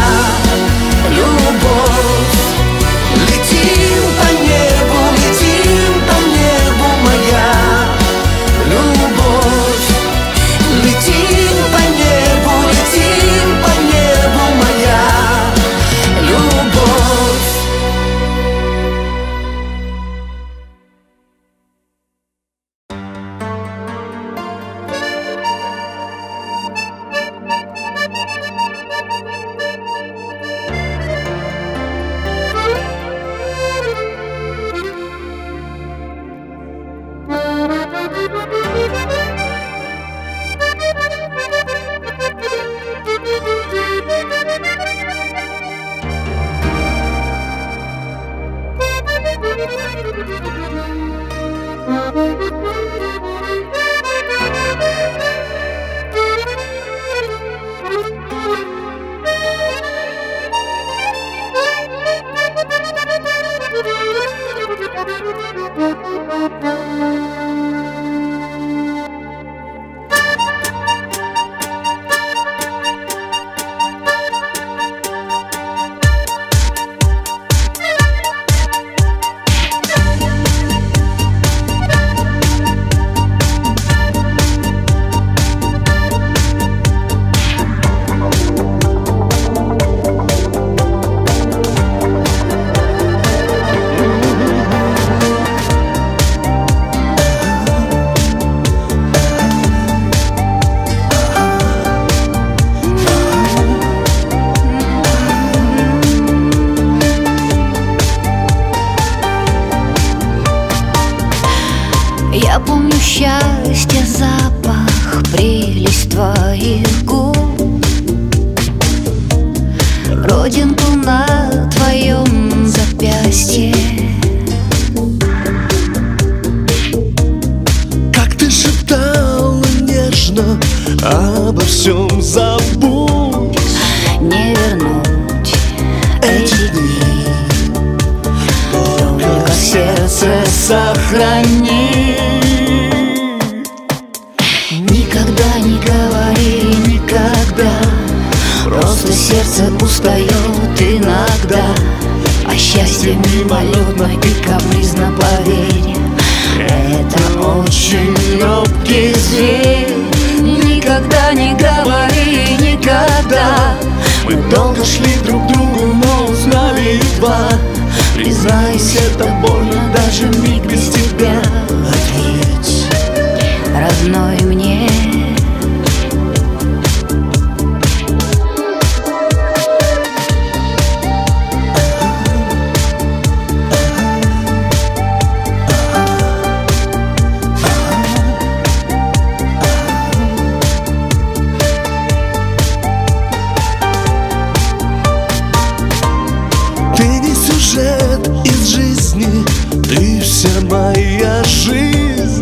любовь. Летим по небу, летим по небу, моя любовь. Летим по небу, летим по небу, моя любовь. Я помню счастье, запах, прелесть твоих губ, родинку на твоем запястье. Как ты шептала нежно, обо всем забудь. Не вернуть эти дни, только сердце сохрани. Никогда не говори никогда, просто сердце устает иногда. А счастье мимолетно и капризно, поверь, это очень робкий зверь. Никогда не говори никогда. Мы долго шли друг к другу, но узнали едва. Признайся, это больно, даже миг без тебя. Ответь, родной мне. Ты не сюжет из жизни, ты вся моя жизнь.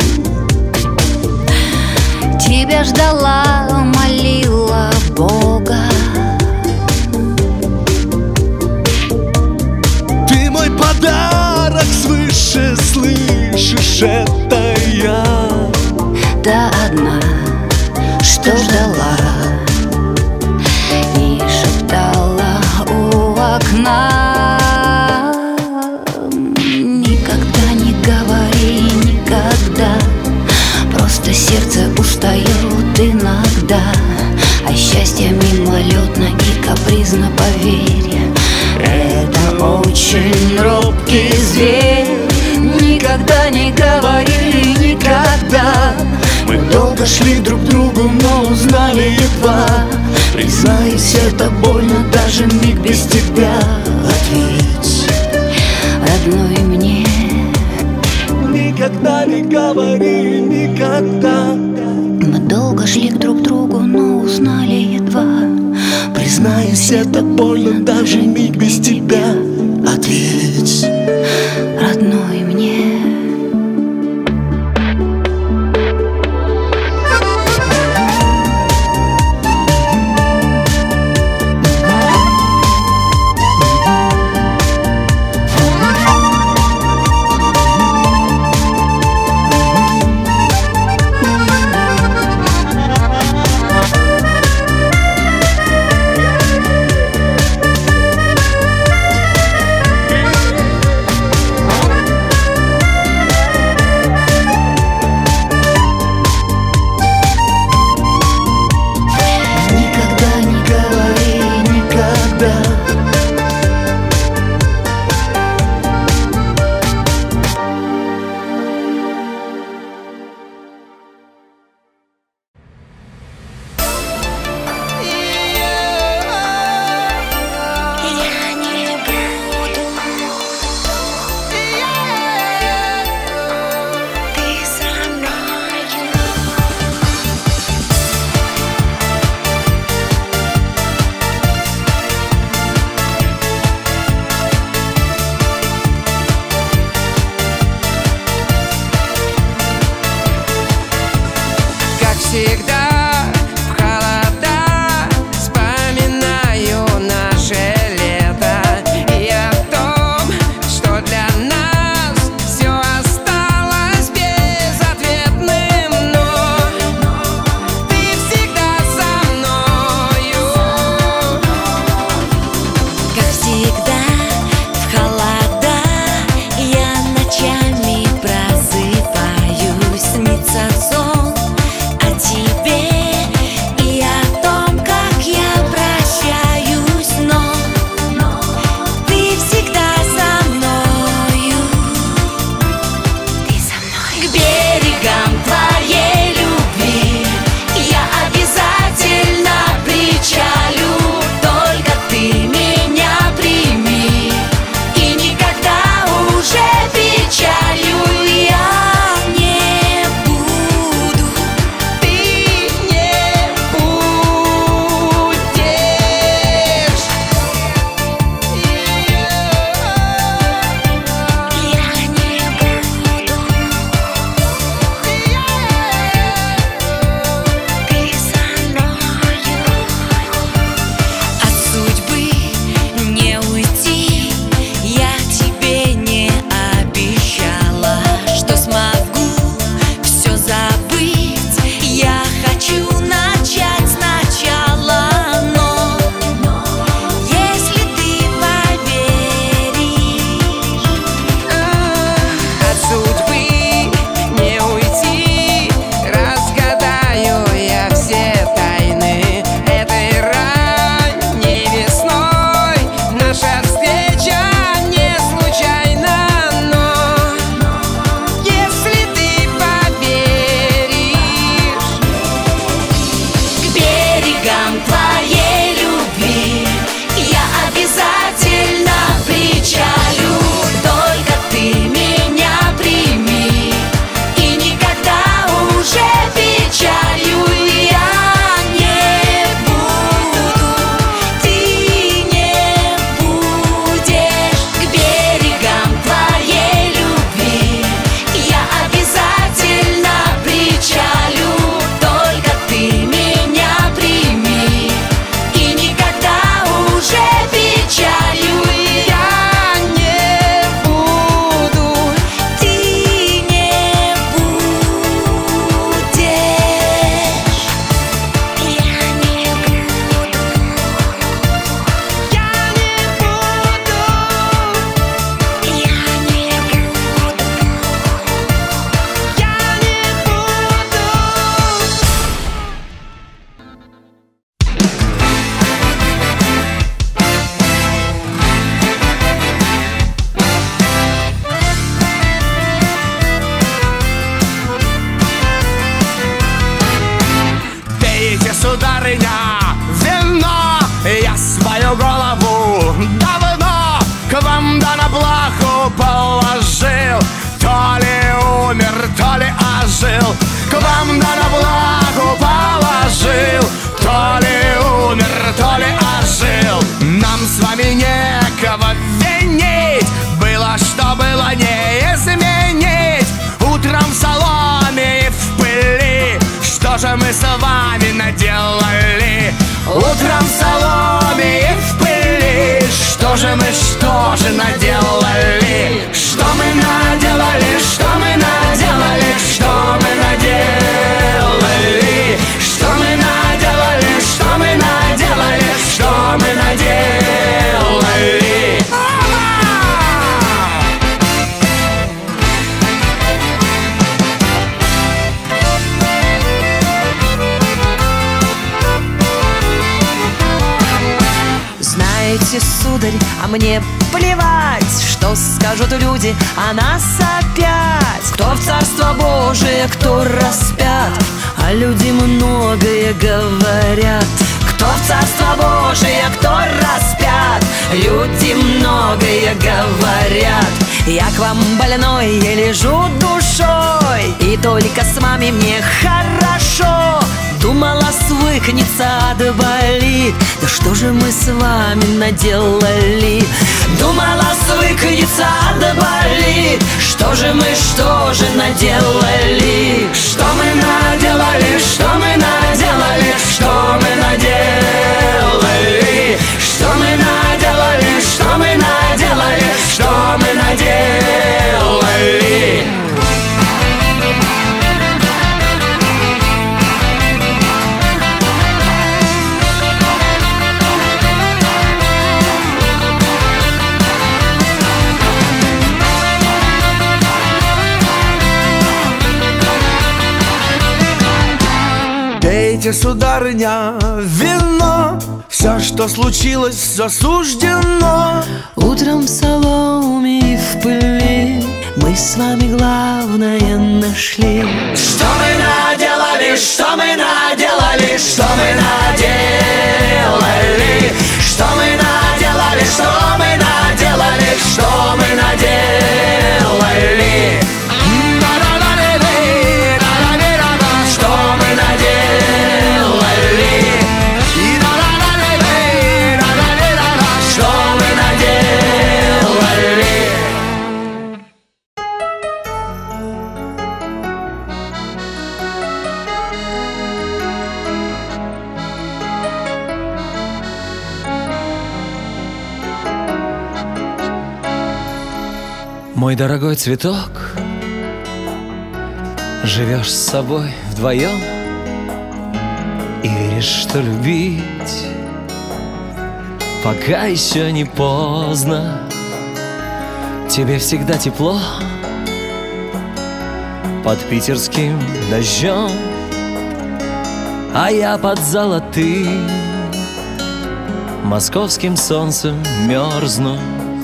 Тебя ждала, молила Бога. Ты мой подарок свыше, слышишь, это я. Та одна, что ждала и шептала у окна. Никогда не говори, никогда. Просто сердце устает иногда. А счастье мимолетно и капризно, поверь. Это очень робкий зверь. Никогда не говори, никогда. Мы долго шли друг к другу, но узнали едва. Признайся, это больно, даже миг без тебя. Ответь, родной мне. Никогда не говори, никогда. Мы долго шли друг к другу, но узнали едва. Признайся, это больно, даже миг без тебя. Ответь, родной мне. берегам твоей любви я обязательно причалю. Только ты меня прими, и никогда уже печалью я не буду. Ты не будешь. К берегам твоей любви я обязательно причалю. Только ты меня прими, и никогда уже печалью я не буду. Ты не будешь. Я не буду. Я не буду. Я не буду. Я не буду. Пейте, сударыня, вино, я свою голову давно к вам да на плаху положил. То ли умер, то ли ожил, к вам да на плаху положил. То ли умер, то ли ожил. Нам с вами некого винить, было, что было, не изменить. Утром в соломе и в пыли, что же мы с вами наделали? Утром в соломе и в пыли, что же мы, что же наделали? Что мы наделали, что мы наделали, что мы наделали? Что мы наделали, что мы наделали, что мы наделали? Знаете, сударь, а мне плевать, что скажут люди о нас опять. Кто в Царство Божие, кто распят, а люди многое говорят. Кто в Царство Божие, кто распят, люди многое говорят. Я к вам больной, я лежу душой, и только с вами мне хорошо. Думала, свыкнется, да болит. Да что же мы с вами наделали? Думала, свыкнется, да болит. Что же мы, что же наделали? Что мы наделали, что мы наделали, что мы наделали? Что мы наделали, что мы наделали, что мы наделали? Пейте, сударыня, вино, все, что случилось, засуждено. Утром в соломе и в пыли мы с вами главное нашли. Что мы наделали, что мы наделали, что мы наделали? Что мы наделали, что мы наделали, что мы наделали? Что мы наделали? Что мы наделали? Мой дорогой цветок, живешь с собой вдвоем и веришь, что любить пока еще не поздно. Тебе всегда тепло под питерским дождем, а я под золотым московским солнцем мерзну.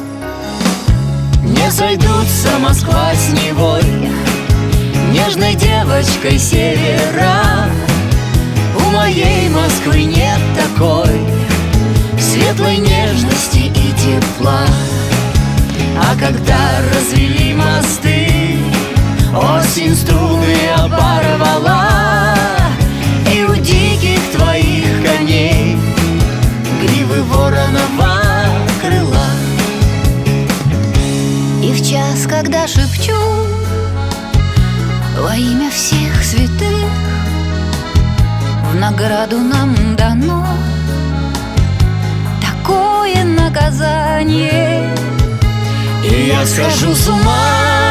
Не сойдутся Москва с Невой, нежной девочкой севера. У моей Москвы нет тепла. А когда развели мосты, осень струны оборвала, и у диких твоих коней гривы вороного крыла. И в час, когда шепчу во имя всех святых, в награду нам дано такое наказание, и я схожу с ума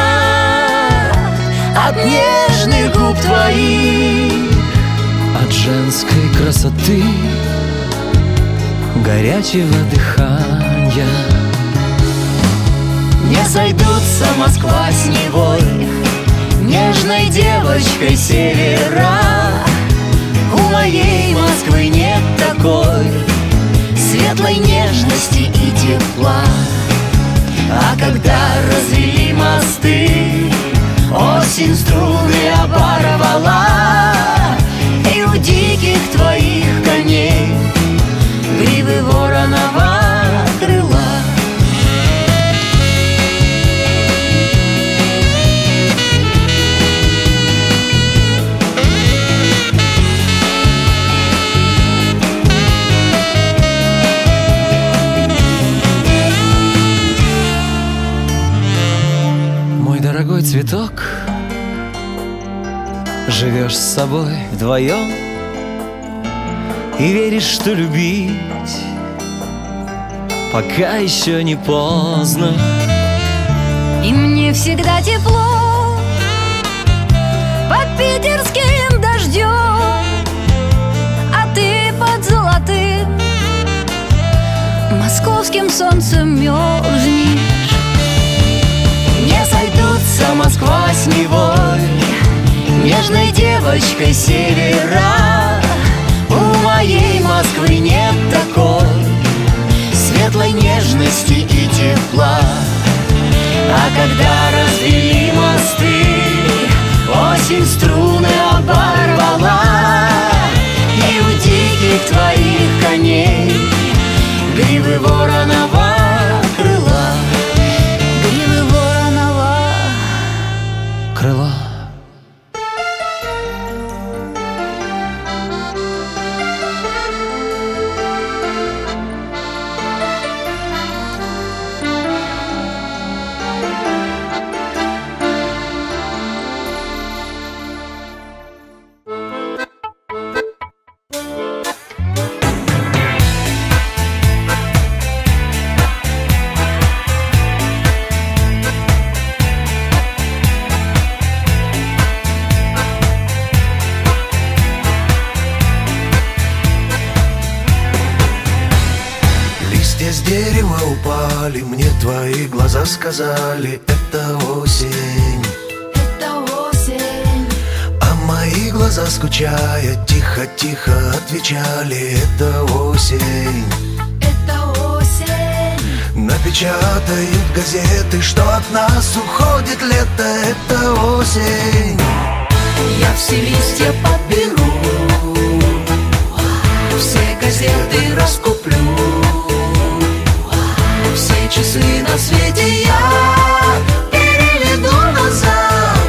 от нежных губ твоих, от женской красоты, горячего дыхания. Не сойдутся Москва с Невой, нежной девочкой севера. У моей Москвы нет такой светлой нежности и тепла. А когда развели мосты, осень струны оборвала, и у диких твоих коней гривы вороного крыла. Дорогой цветок, живешь с собой вдвоем и веришь, что любить пока еще не поздно. И мне всегда тепло под питерским дождем, а ты под золотым московским солнцем мерзнешь. Не сойдутся Москва с Невой, нежной девочкой севера. У моей Москвы нет такой светлой нежности и тепла. А когда развели мосты, осень струны оборвала, и у диких твоих коней гривы вороного крыла. Гривы вороного крыла. Мне твои глаза сказали, это осень, это осень. А мои глаза, скучая, тихо-тихо отвечали, это осень, это осень. Напечатают газеты, что от нас уходит лето, это осень. Я все листья подберу, все газеты раскуплю, все часы на свете я переведу назад.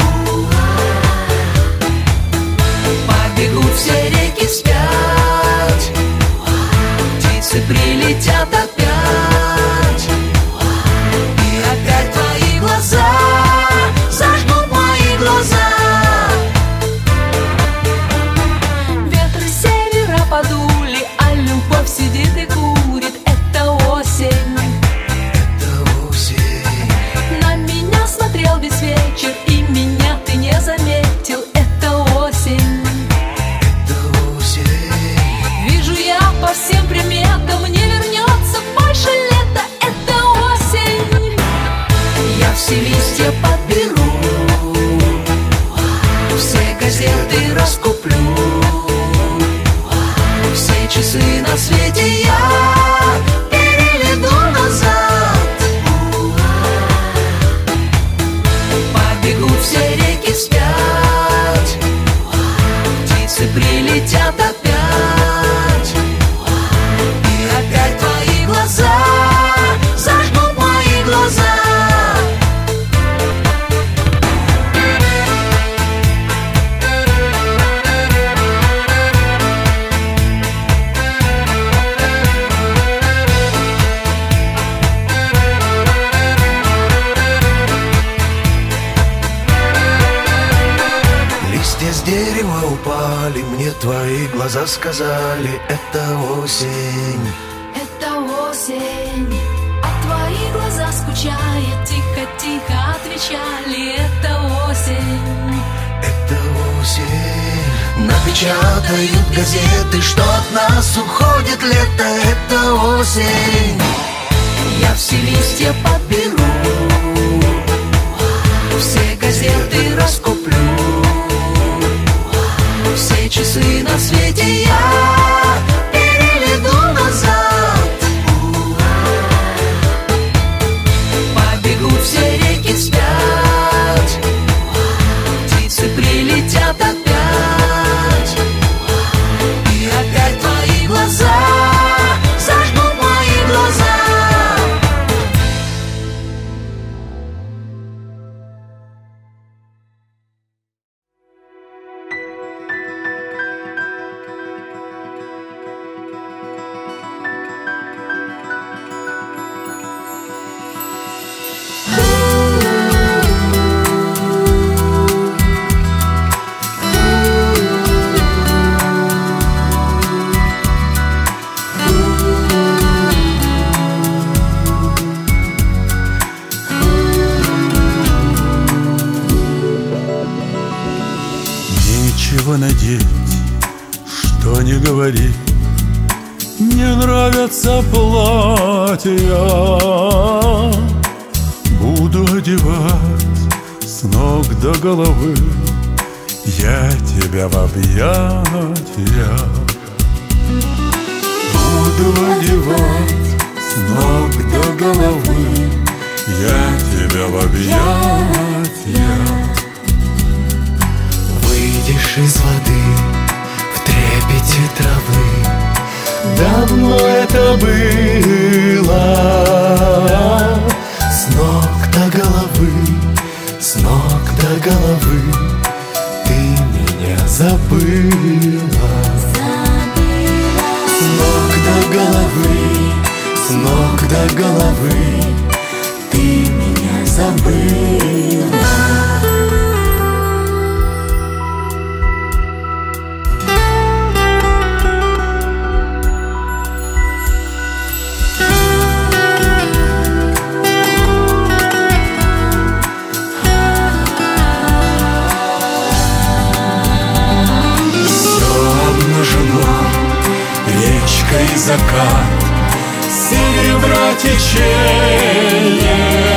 Побегут все реки вспять, птицы прилетят опять, и опять твои глаза зажгут мои глаза. Ветры севера подули, а любовь сидит и курит, это осень. Весь вечер, и меня ты не заметил, это осень. Это осень. Вижу я по всем приметам, не вернется больше лета, это осень. Я все листья подберу, все газеты раскуплю, все часы на свете я переведу назад. Бегут все реки вспять, птицы прилетят опять, и опять твои глаза сказали, это осень. Это осень, а твои глаза скучая, тихо-тихо отвечали, это осень. Это осень. Напечатают газеты, что от нас уходит лето. Это осень. Я все листья подберу, все газеты раскуплю, все часы на свете я переведу назад. Побегут все реки вспять, птицы прилетят опять, и опять твои глаза зажгут мои глаза. Надеть, что не говори, не нравятся платья. Буду одевать с ног до головы я тебя в объятия. Буду одевать с ног до головы я тебя в объятия. Выйдешь из воды в трепете травы. Давно это было. С ног до головы, с ног до головы ты меня забыла. С ног до головы, с ног до головы ты меня забыла. И закат, серебра течение.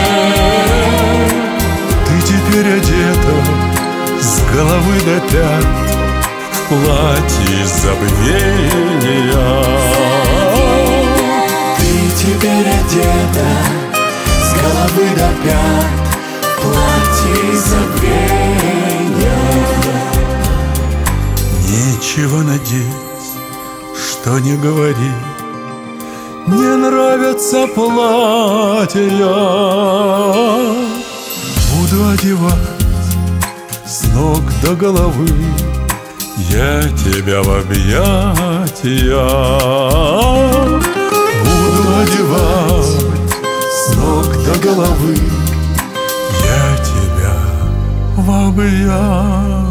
Ты теперь одета с головы до пят в платье из забвения. Ты теперь одета с головы до пят в платье из забвения. Нечего надеть, что не говори, не нравятся платья. Буду одевать с ног до головы я тебя в объятия. Буду одевать с ног до головы я тебя в объятия.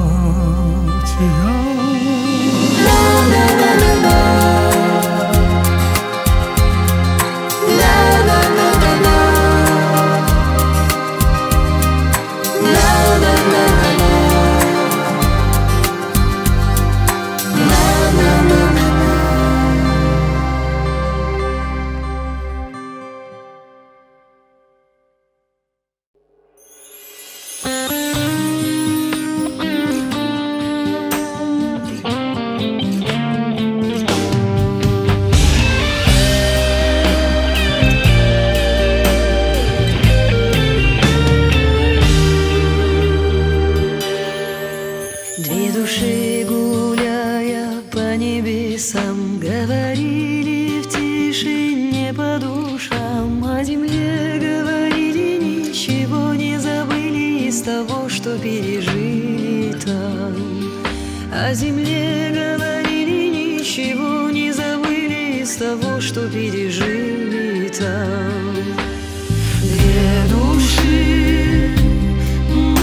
О земле говорили, ничего не забыли из того, что пережили там. Две души,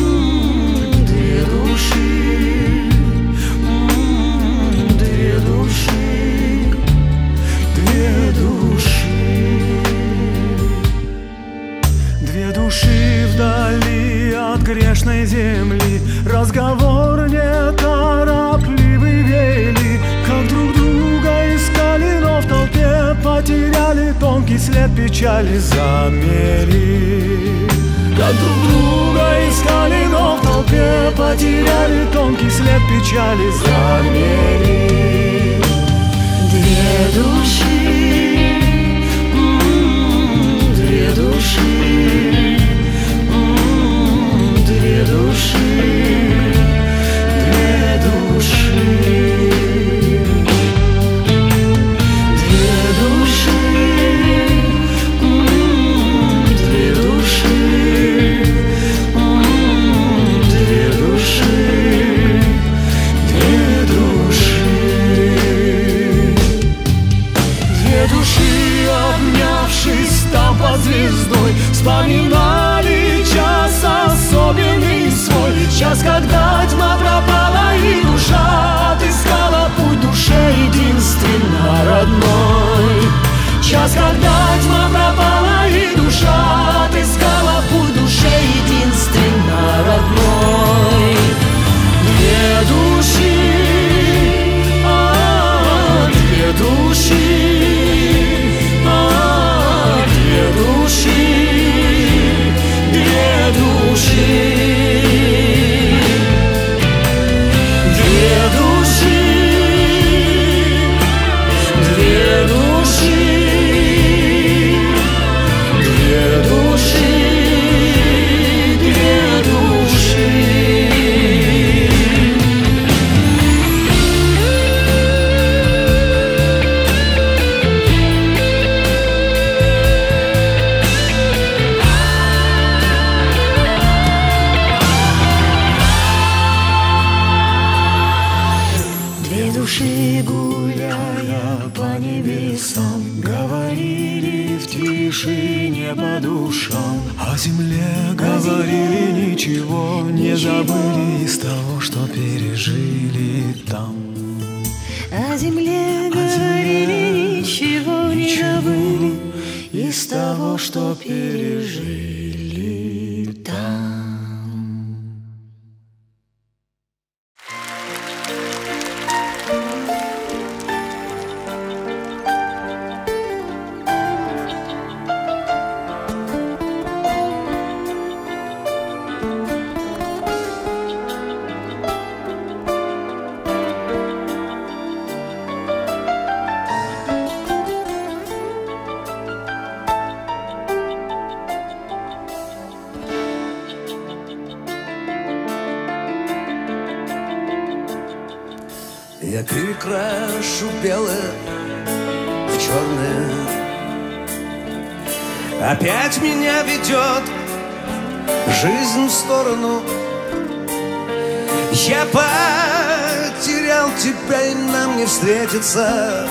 две души, две души. след печали замели. Как друг друга искали, но в толпе потеряли тонкий след печали замели. Две души, две души, две души, две души, две души, две души, две души, две души. Две души, обнявшись там под звездой, вспоминали час особенный свой. Час, когда тьма пропала и душа отыскала путь душе единственно родной. Час, когда тьма пропала и душа отыскала путь душе единственно родной. Две души, а, две души, а, две души, две души, две души, две души, две души, две души. Две души, гуляя по небесам, говорили в тишине по душам. О земле говорили, ничего не забыли из того, что пережили там. О земле говорили, ничего не забыли из того, что пережили там. Я перекрашу белое в черное. Опять меня ведет жизнь в сторону. Я потерял тебя, и нам не встретиться.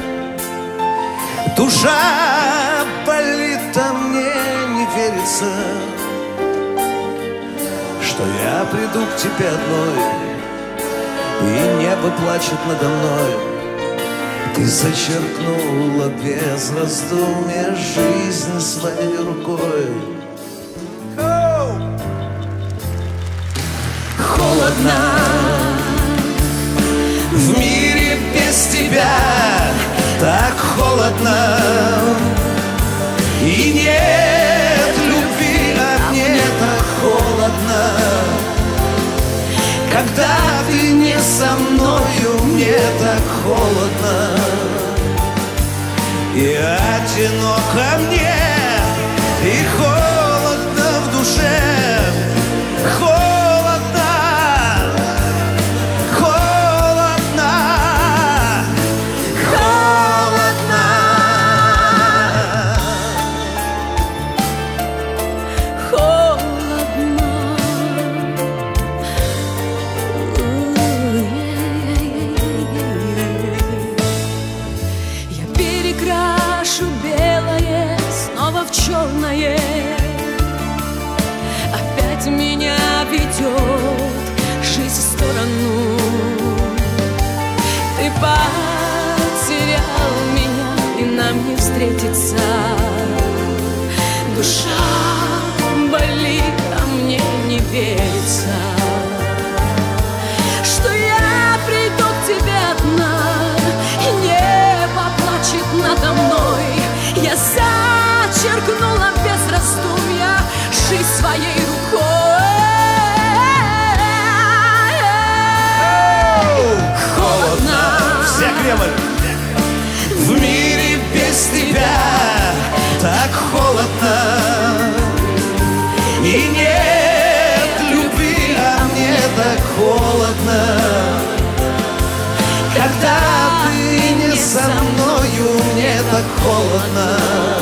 Душа болит, а мне не верится, что я приду к тебе одной, и небо плачет надо мной. Ты зачеркнула без раздумья жизнь своей рукой. Холодно в мире без тебя, так холодно. И нет любви, а мне так холодно. Когда ты не со мною, мне так холодно. И одиноко мне, и холодно в душе. Холодно, холодно, холодно. Холодно. Я перекрашу белое снова в черное. Опять меня ведет жизнь в сторону. Ты потерял меня, и нам не встретиться. Душа болит, а мне не верится, что я приду к тебе одна, и небо плачет надо мной. Я сам Кремль. В мире без тебя так холодно, и нет любви, а мне так холодно. Когда ты не со мною, мне так холодно.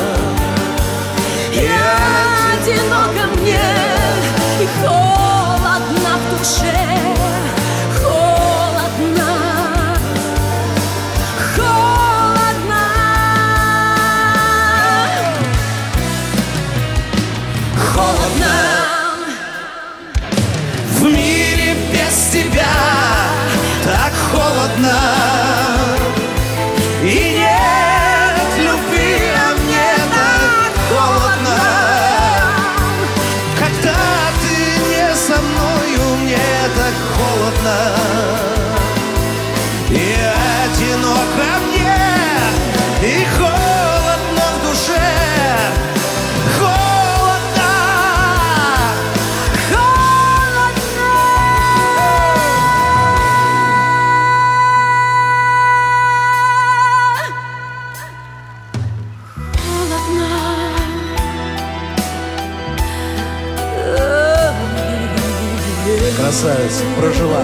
Я одинока мне, и холодно в душе. Холодно, холодно, холодно. В мире без тебя так холодно, и нет любви, а мне так холодно. Когда ты не со мною, мне так холодно. И одиноко мне, и холодно в душе. Холодно, холодно. Красавица, прожила.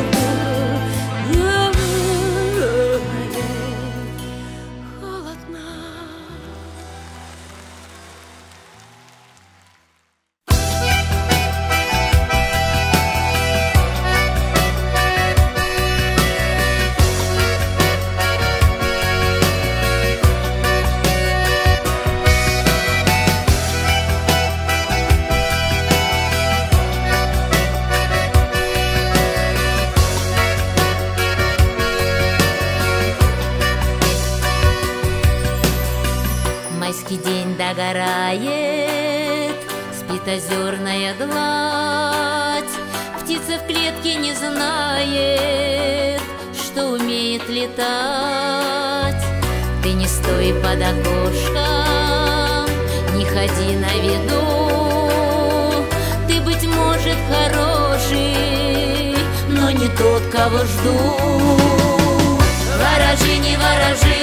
Майский день догорает, спит озерная гладь. Птица в клетке не знает, что умеет летать. Ты не стой под окошком, не ходи на виду. Ты, быть может, хороший, но не тот, кого жду. Ворожи, не ворожи,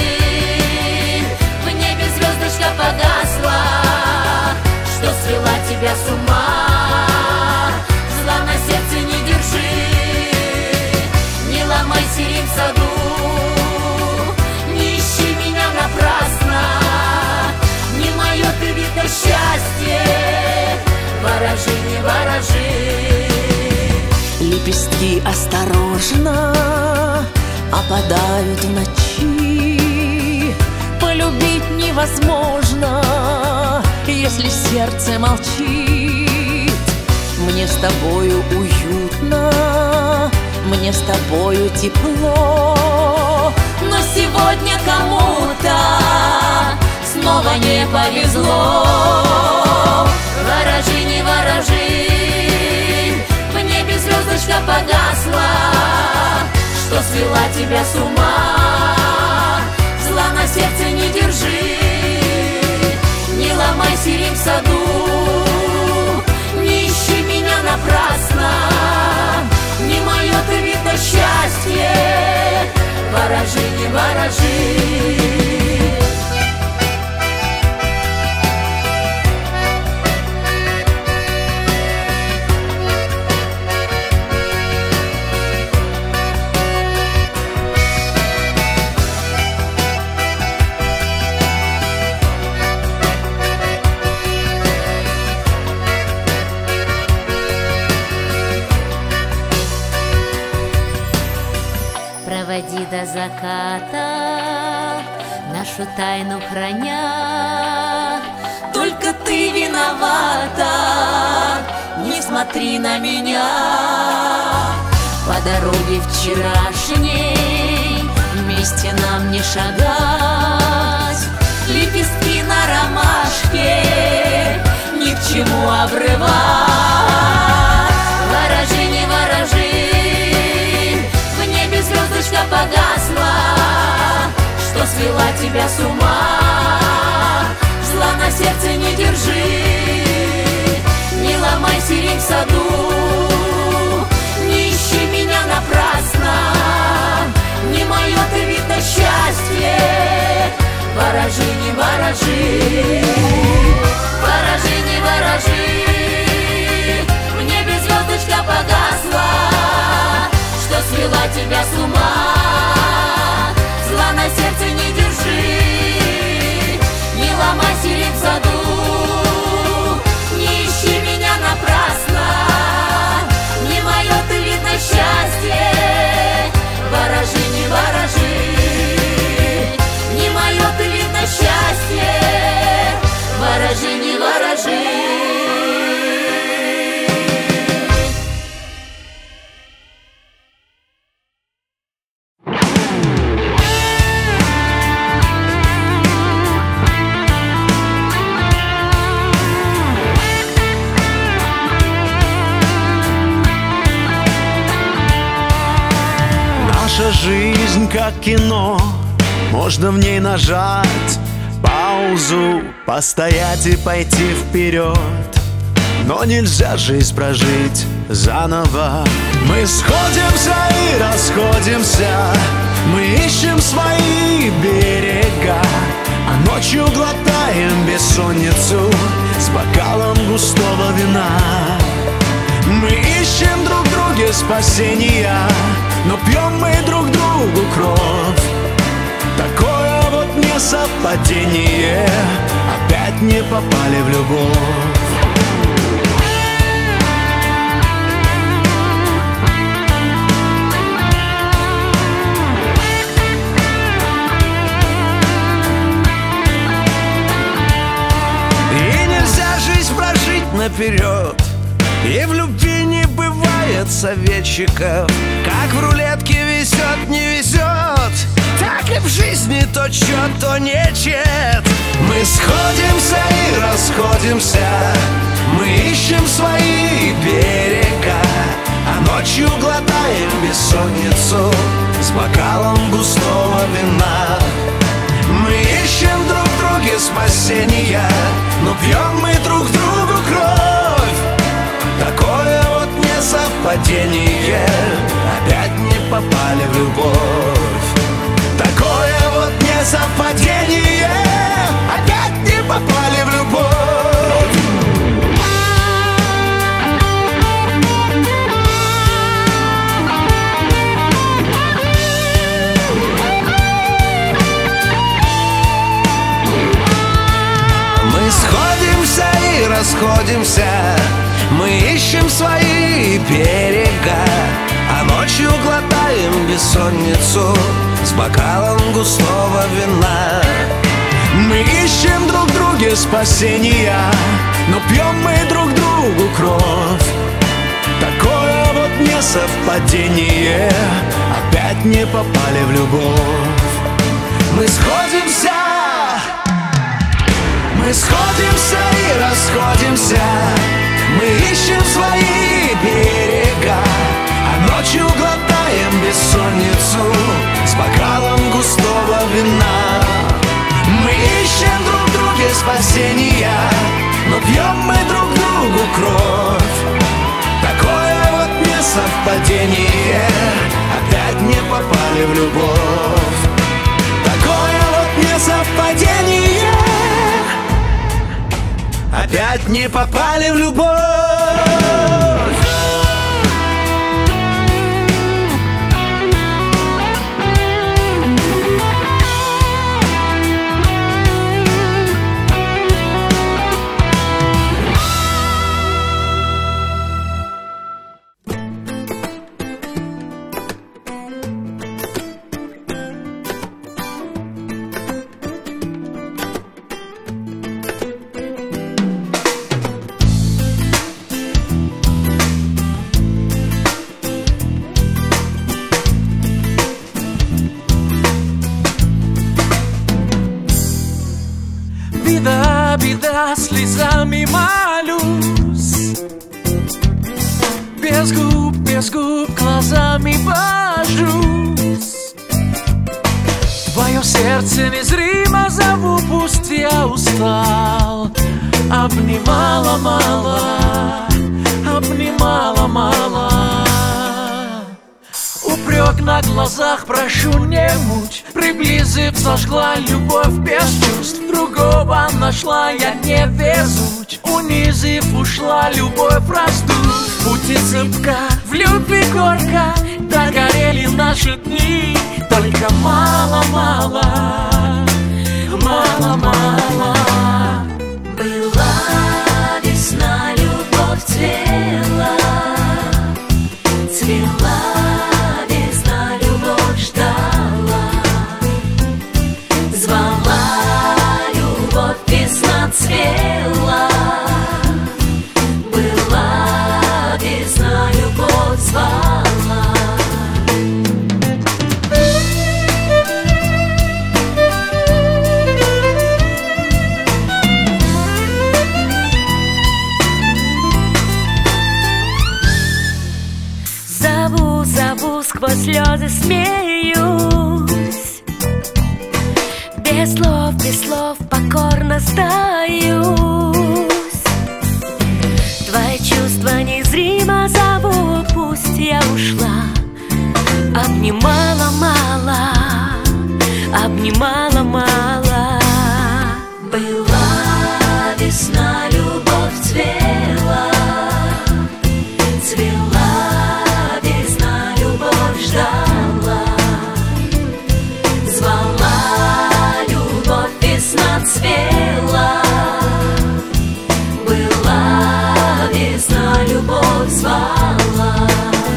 звездочка погасла, что свела тебя с ума. Зла на сердце не держи, не ломай сирень в саду, не ищи меня напрасно, не мое ты видно счастье. Ворожи, не ворожи. Лепестки осторожно опадают в ночи. Полюбить невозможно, если сердце молчит. Мне с тобою уютно, мне с тобою тепло, но сегодня кому-то снова не повезло. Ворожи, не ворожи, в небе звездочка погасла, что свела тебя с ума. Зла на сердце не держи, не ломай сирень в саду, не ищи меня напрасно, не мое ты видно счастье. Ворожи, не ворожи. Проводи до заката, нашу тайну храня. Только ты виновата, не смотри на меня. По дороге вчерашней вместе нам не шагать. Лепестки на ромашке ни к чему обрывать. Ворожи, не ворожи, звездочка погасла, что свела тебя с ума. Зла на сердце не держи, не ломай сирень в саду, не ищи меня напрасно, не мое ты, видно, счастье. Ворожи, не ворожи, ворожи, не ворожи. В небе звездочка погасла, что свела тебя с ума. Зла на сердце не держи, не ломай сирень в саду. Не ищи меня напрасно, не мое ты, видно, счастье. Ворожи, не ворожи, не мое ты, видно, счастье. Ворожи, не ворожи. Наша жизнь как кино, можно в ней нажать паузу, постоять и пойти вперед. Но нельзя жизнь прожить заново. Мы сходимся и расходимся, мы ищем свои берега, а ночью глотаем бессонницу с бокалом густого вина. Мы ищем друг в друге спасения, но пьем мы друг другу кровь. Такое вот несовпадение, опять не попали в любовь. И нельзя жизнь прожить наперед, и в любви не бывает советчиков. Как в рулетке везет, не везет, так и в жизни то чет, то нечет. Мы сходимся и расходимся, мы ищем свои берега, а ночью глотаем бессонницу с бокалом густого вина. Мы ищем друг в друге спасения, но пьем мы друг другу кровь. Такое вот несовпадение, опять не попали в любовь. Такое вот несовпадение, опять не попали в любовь. Мы сходимся и расходимся, мы ищем свои берега, а ночью глотаем бессонницу с бокалом густого вина. Мы ищем друг в друге спасения, но пьем мы друг другу кровь. Такое вот несовпадение, опять не попали в любовь. Мы сходимся, мы сходимся и расходимся, мы ищем свои берега, а ночью глотаем бессонницу с бокалом густого вина. Мы ищем друг в друге спасения, но пьем мы друг другу кровь. Такое вот несовпадение, опять не попали в любовь. Такое вот несовпадение, опять не попали в любовь. Беда, беда, слезами молюсь, без губ, без губ, глазами божусь. Твое сердце незримо зову, пусть я устал. Обнимала мало, обнимала мало. Упреки песок на глазах, прошу не муть. Приблизив, зажгла любовь без чувств. Другого нашла я невезуть. Унизив, ушла любовь раздув. В пути цепка, в любви горько, догорели наши дни. Только мало-мало, мало-мало. Была весна, любовь цвела, цвела весна, любовь ждала, звала любовь, весна цвела. Была весна, любовь звала. Сквозь слезы смеюсь, без слов, без слов покорно сдаюсь. Твои чувства незримо зовут, пусть я ушла. Обнимала мало, обнимала мало. Была весна, любовь цвела, цвела. Ждала, звала любовь, весна цвела. Была весна, любовь звала.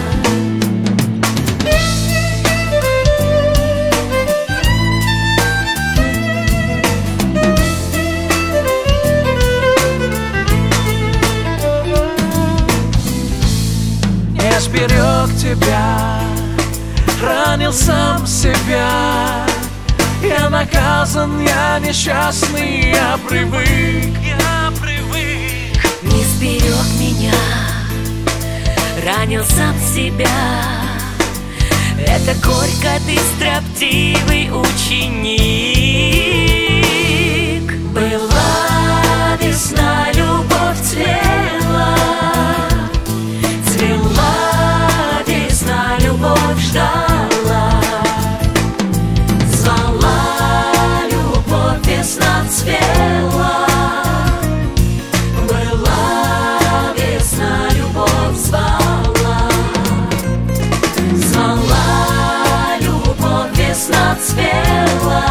Не сберег тебя, ранил сам себя. Я наказан, я несчастный, я привык, я привык. Не сберег меня, ранил сам себя. Это горько, ты строптивый ученик. Была весна, любовь цвела, цвела весна, любовь ждала, звала любовь, весна цвела. Была весна, любовь звала, звала любовь, весна цвела.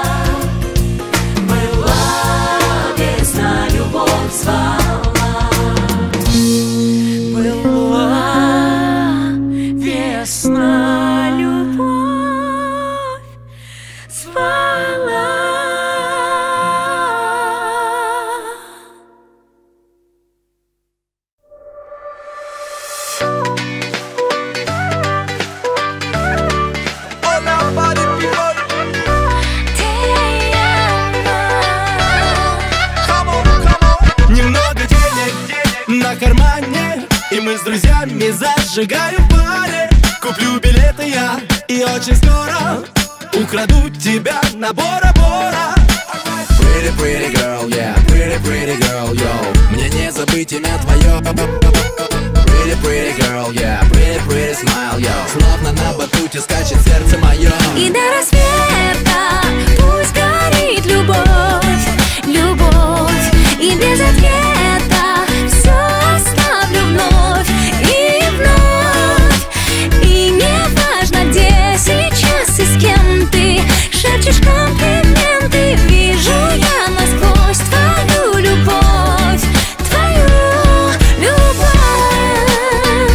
Была весна, любовь звала. Была весна, любовь звала. Немного денег на кармане, и мы с друзьями зажигаем пари. Куплю билеты я, и очень скоро украду тебя на Бора-Бора. Pretty, pretty girl, yeah, pretty, pretty girl, yo. Мне не забыть имя твое. Pretty, pretty girl, yeah, pretty, pretty smile, yo. Словно на батуте скачет сердце мое. И до рассвета пусть горит любовь, любовь. И без ответа все оставлю вновь и вновь. И не важно, где сейчас и с кем ты шепчешь комплименты. Вижу я насквозь твою любовь, твою любовь.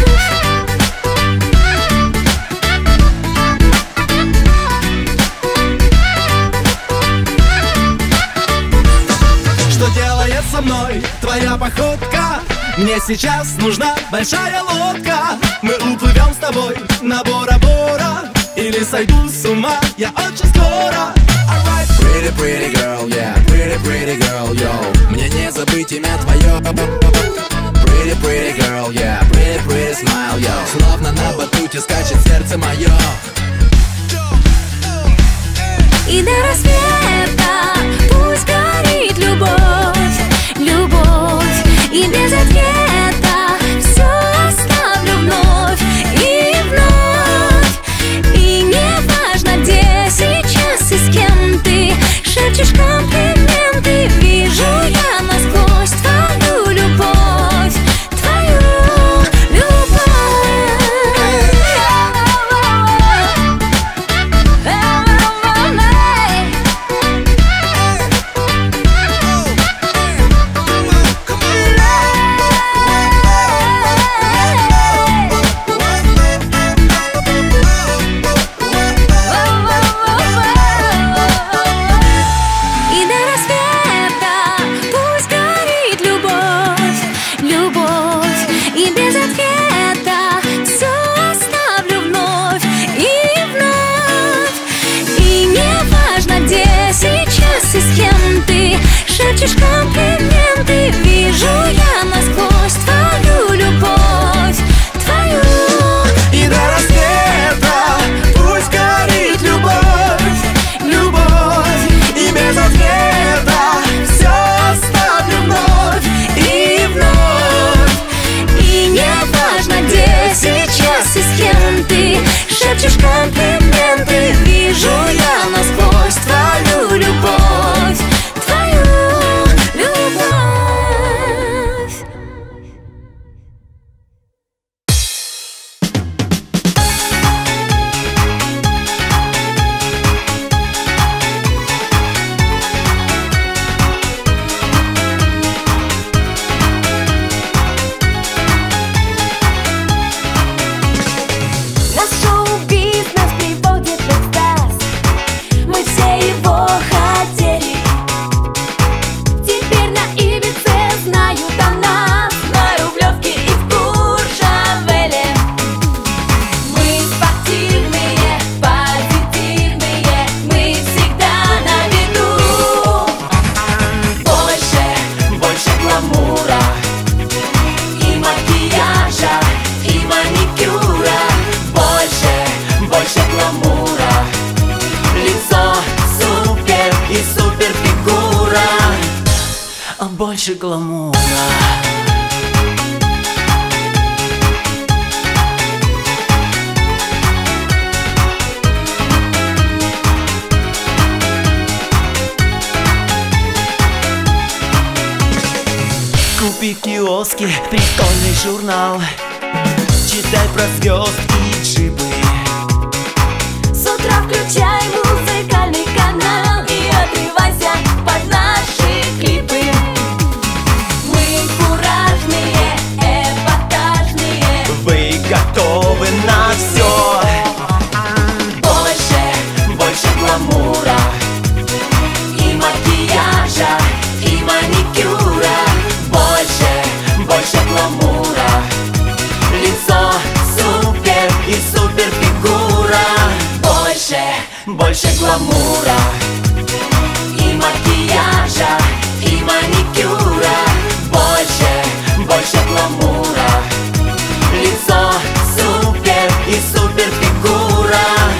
Что делает со мной твоя походка? Мне сейчас нужна большая лодка. Мы уплывем с тобой на Бора-Бора, или сойду с ума я очень скоро. Pretty, pretty girl, yeah, pretty, pretty girl, yo. Мне не забыть имя твое. Pretty, pretty girl, yeah, pretty, pretty smile, yo. Словно на батуте скачет сердце мое. И до рассвета пусть горит любовь, любовь. И без ответа все оставлю вновь и вновь. шепчешь комплименты, вижу я насквозь твою любовь, твою. И до рассвета пусть горит любовь, любовь, и без ответа все оставлю вновь и вновь. И не важно, где сейчас и с кем ты шепчешь комплименты, вижу я насквозь твою любовь, твою любовь. Нас шоу-бизнес приводит в экстаз, мы все его хотели. Теперь на Ибице знают о нас, на Рублевке и в Куршавеле. Мы спортивные, позитивные, мы всегда на виду. Больше, больше гламура и макияжа, и маникюра. Больше, больше гламура, лицо супер и супер фигура. А больше гламура. Купи в киоске прикольный журнал, читай про звезд и джипы. С утра включай музыкальный канал и отрывайся под наши клипы. Мы куражные, эпатажные. Вы готовы на все? Больше, больше гламура и макияжа, и маникюра. Больше, больше гламура, лицо супер и супер фигура. Больше, больше гламура и макияжа, и маникюра. Больше, больше гламура, лицо супер и супер фигура.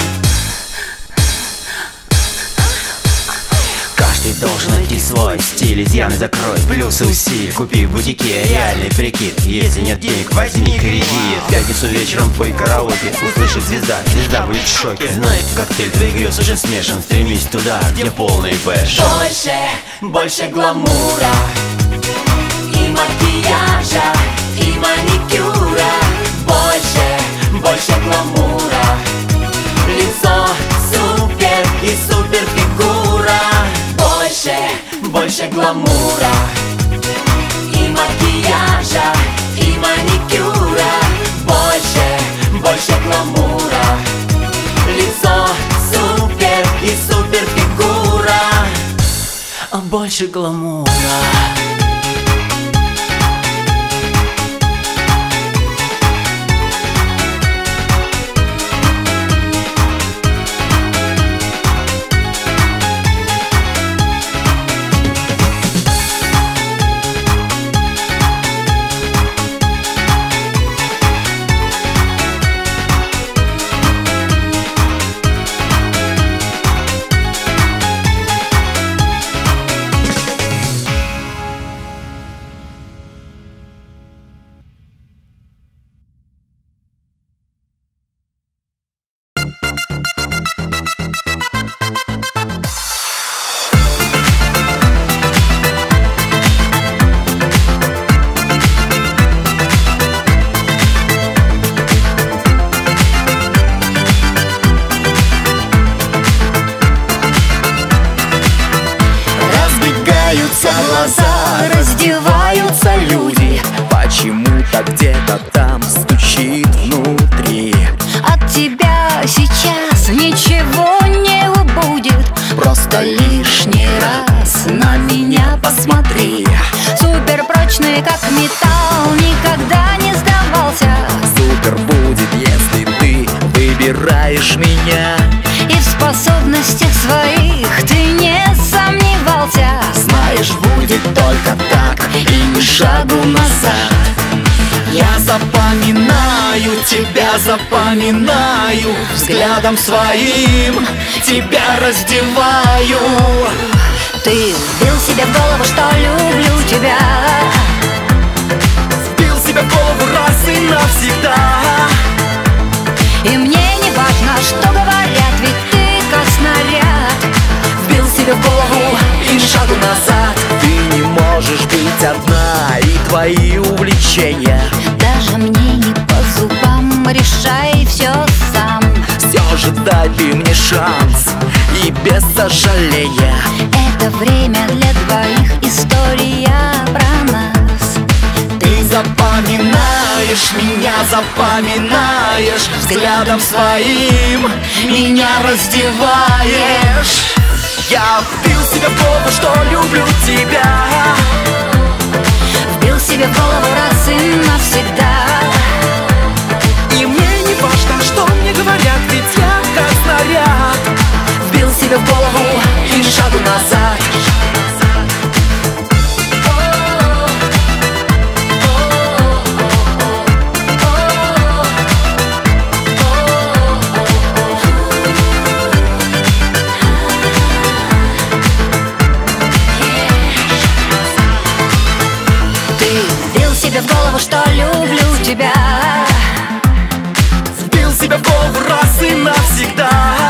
Каждый должен найти свой стиль, изъяны закрой, плюсы усилий. Купи в бутике реальный прикид, если нет денег, возьми кредит. В пятницу вечером твой караоке услышит звезда, звезда будет в шоке. Знает коктейль твоих грез уже смешан, стремись туда, где полный пэшн. Больше, больше гламура и макияжа, и маникюра. Больше, больше гламура, лицо супер и супер фигура. Больше, больше гламура и макияжа, и маникюра. Больше, больше гламура, лицо супер и супер фигура. А больше гламура. раздеваются люди. Почему-то где-то там стучит внутри. От тебя сейчас ничего не убудет. Просто лишний раз на меня посмотри. Супер прочный, как металл, никогда не сдавался. Супер будет, если ты выбираешь меня. И в способностях своих ты не сомневался. Знаешь, будет назад. Я запоминаю тебя, запоминаю, взглядом своим тебя раздеваю. Ты вбил себе в голову, что люблю тебя, вбил себе в голову раз и навсегда. И мне не важно, что говорят, ведь ты как снаряд. Вбил себе в голову и ни шагу назад. Ты не можешь быть одна, и твои увлечения даже мне не по зубам, решай все сам. Все же дай ты мне шанс, и без сожаления. Это время для двоих, история про нас. Ты запоминаешь меня, запоминаешь, взглядом своим меня раздеваешь. Я вбил себе в голову, что люблю тебя, вбил себе в голову раз и навсегда. И мне не важно, что мне говорят, ведь я как снаряд. Вбил себе в голову и ни шагу назад. В голову, что люблю тебя, вбил себе в голову раз и навсегда.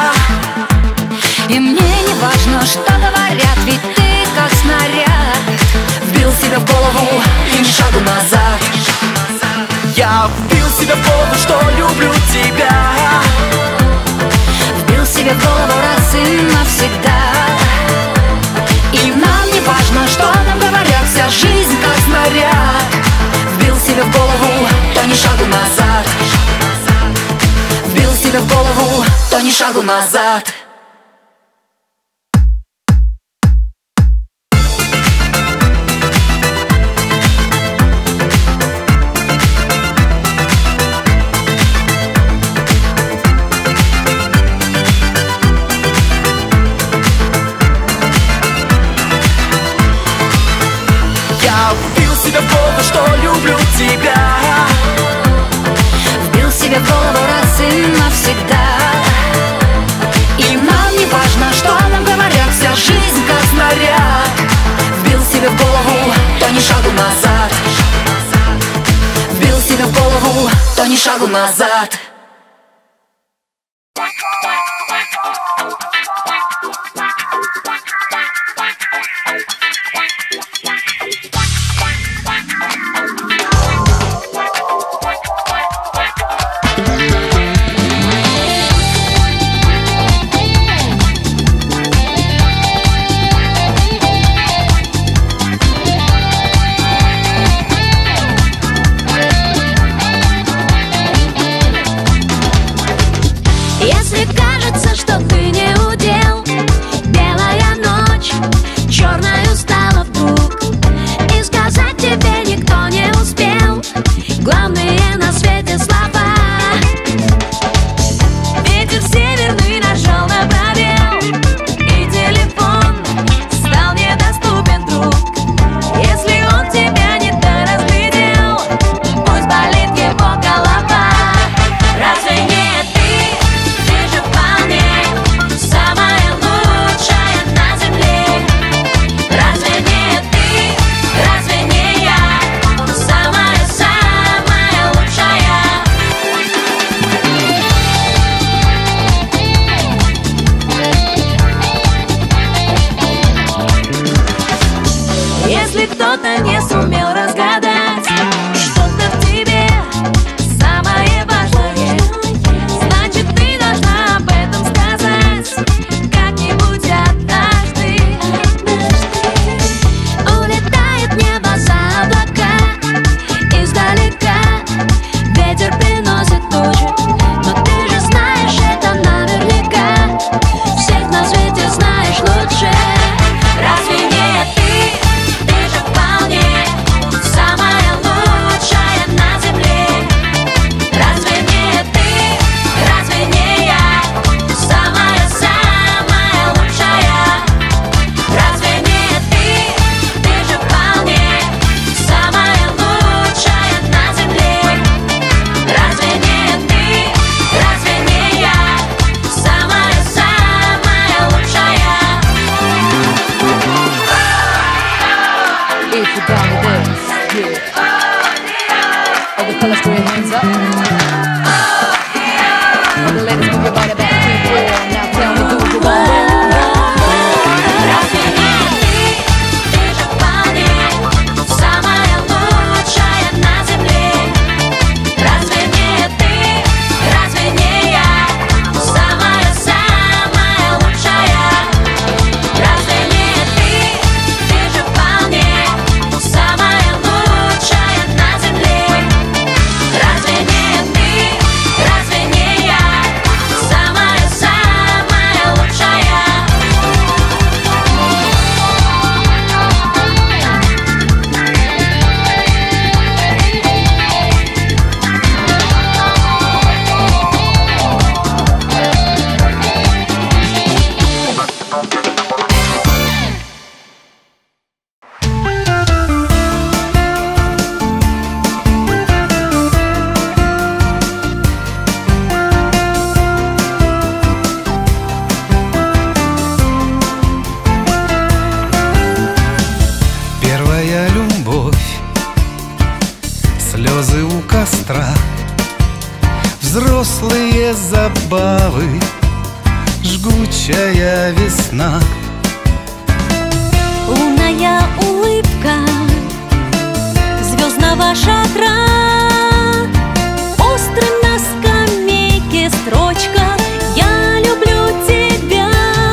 И мне не важно, что говорят, ведь ты как снаряд. Вбил себе в голову и ни шагу назад. Я вбил себе в голову, что люблю тебя, вбил себе в голову раз и навсегда. И нам не важно, что нам говорят, вся жизнь как снаряд. Вбил себе в голову, то ни шагу назад. Вбил себе в голову, то ни шагу назад. Я вбил себе в голову, что люблю тебя, вбил себе в голову раз и навсегда. И нам не важно, что нам говорят, вся жизнь как снаряд. Вбил себе в голову, то ни шагу назад. Вбил себе в голову, то ни шагу назад. Если кажется, что ты не удел, белая ночь черною стала вдруг, и сказать тебе никто не успел главные на свете слова. Ветер северный нашел на пробел, и телефон стал недоступен, друг. Если он тебя не доразглядел, пусть болит его голова. Разве не ты? Ты же вполне самая лучшая на земле. Разве не ты? Разве не я? Самая-самая лучшая. Если кто-то не сумел разгадать что-то в тебе самое важное, значит, ты должна об этом сказать как-нибудь однажды. Улетает небо за облака, издалека ветер приносит тучи, но ты же знаешь это наверняка, всех на свете знаешь лучше. Разве не ты? Ты же вполне без забавы, жгучая весна. Лунная улыбка звездного шатра, острым на скамейке строчка «Я люблю тебя».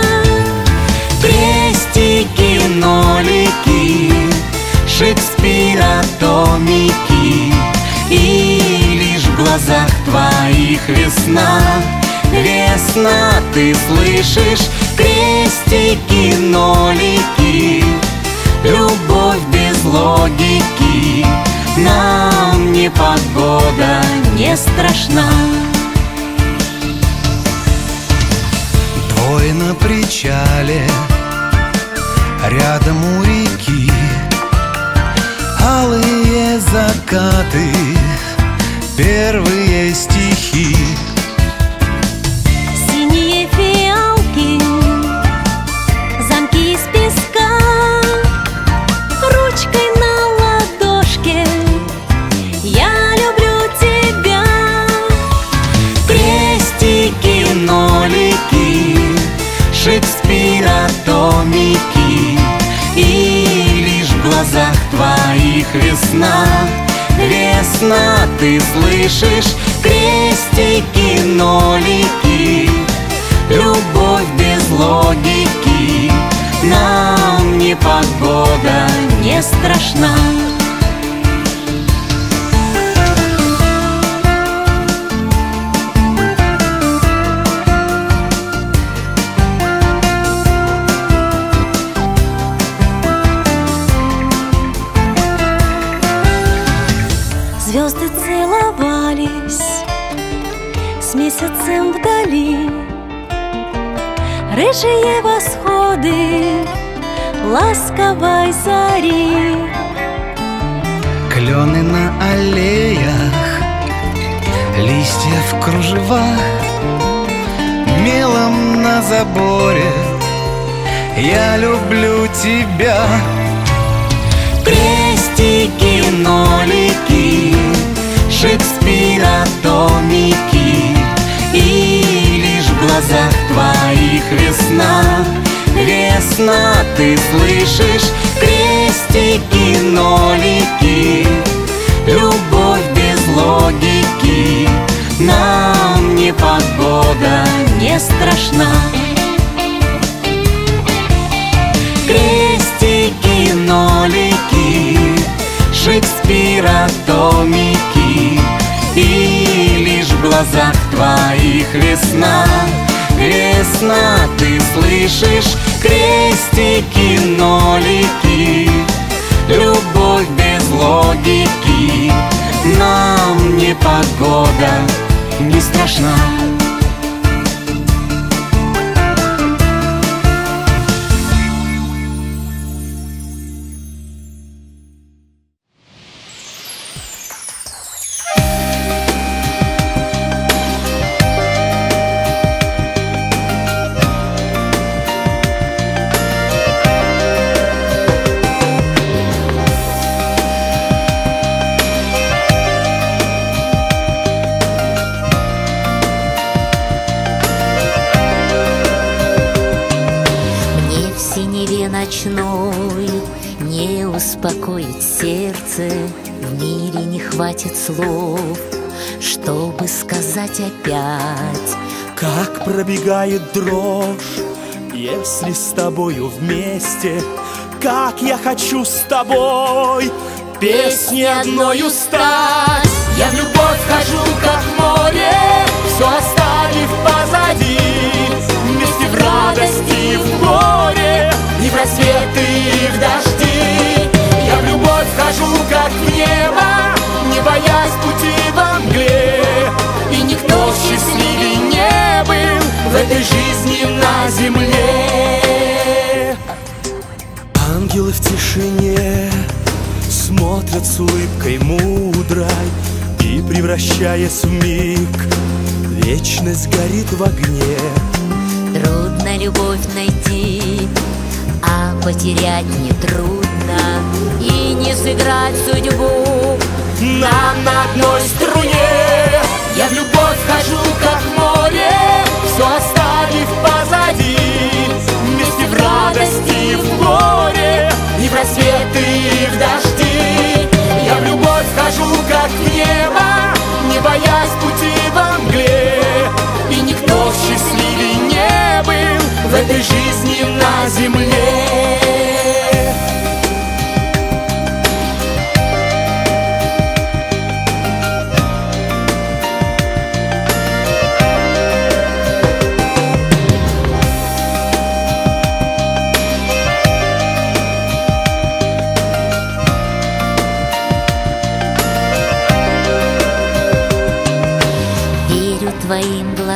Крестики, нолики, Шекспира томики, и лишь в глазах твоих весна. Весна, ты слышишь? Крестики, нолики, любовь без логики. Нам непогода не страшна. Двое на причале, рядом у реки, алые закаты, первые стихи. Синие фиалки, замки из песка, ручкой на ладошке «Я люблю тебя». Крестики, нолики, Шекспира томики, и лишь в глазах твоих весна. Весна, ты слышишь? Крестики, нолики, любовь без логики. Нам непогода не страшна. Звезды целовались с месяцем вдали, рыжие восходы ласковой зари. Клены на аллеях, листья в кружевах, мелом на заборе «Я люблю тебя». Крестики, нолики, Шекспира томики, и лишь в глазах твоих весна. Весна, ты слышишь? Крестики, нолики, любовь без логики. Нам непогода не страшна. Крестики, нолики, Шекспира томики, и лишь в глазах твоих весна. Весна, ты слышишь? Крестики, нолики, любовь без логики. Нам непогода не страшна. Ночной не успокоить сердце, в мире не хватит слов, чтобы сказать опять. Как пробегает дрожь, если с тобою вместе, как я хочу с тобой песней одною стать. Я в любовь хожу, как в море, все оставив позади, вместе в радости и в горе, и в рассветы, и в дожди. Я в любовь хожу, как в небо, не боясь пути во мгле, и никто счастливее не был в этой жизни на земле. Ангелы в тишине смотрят с улыбкой мудрой, и, превращаясь в миг, вечность горит в огне. Трудно любовь найти, а потерять нетрудно, и не сыграть судьбу нам на одной струне. Я в любовь хожу, как в море,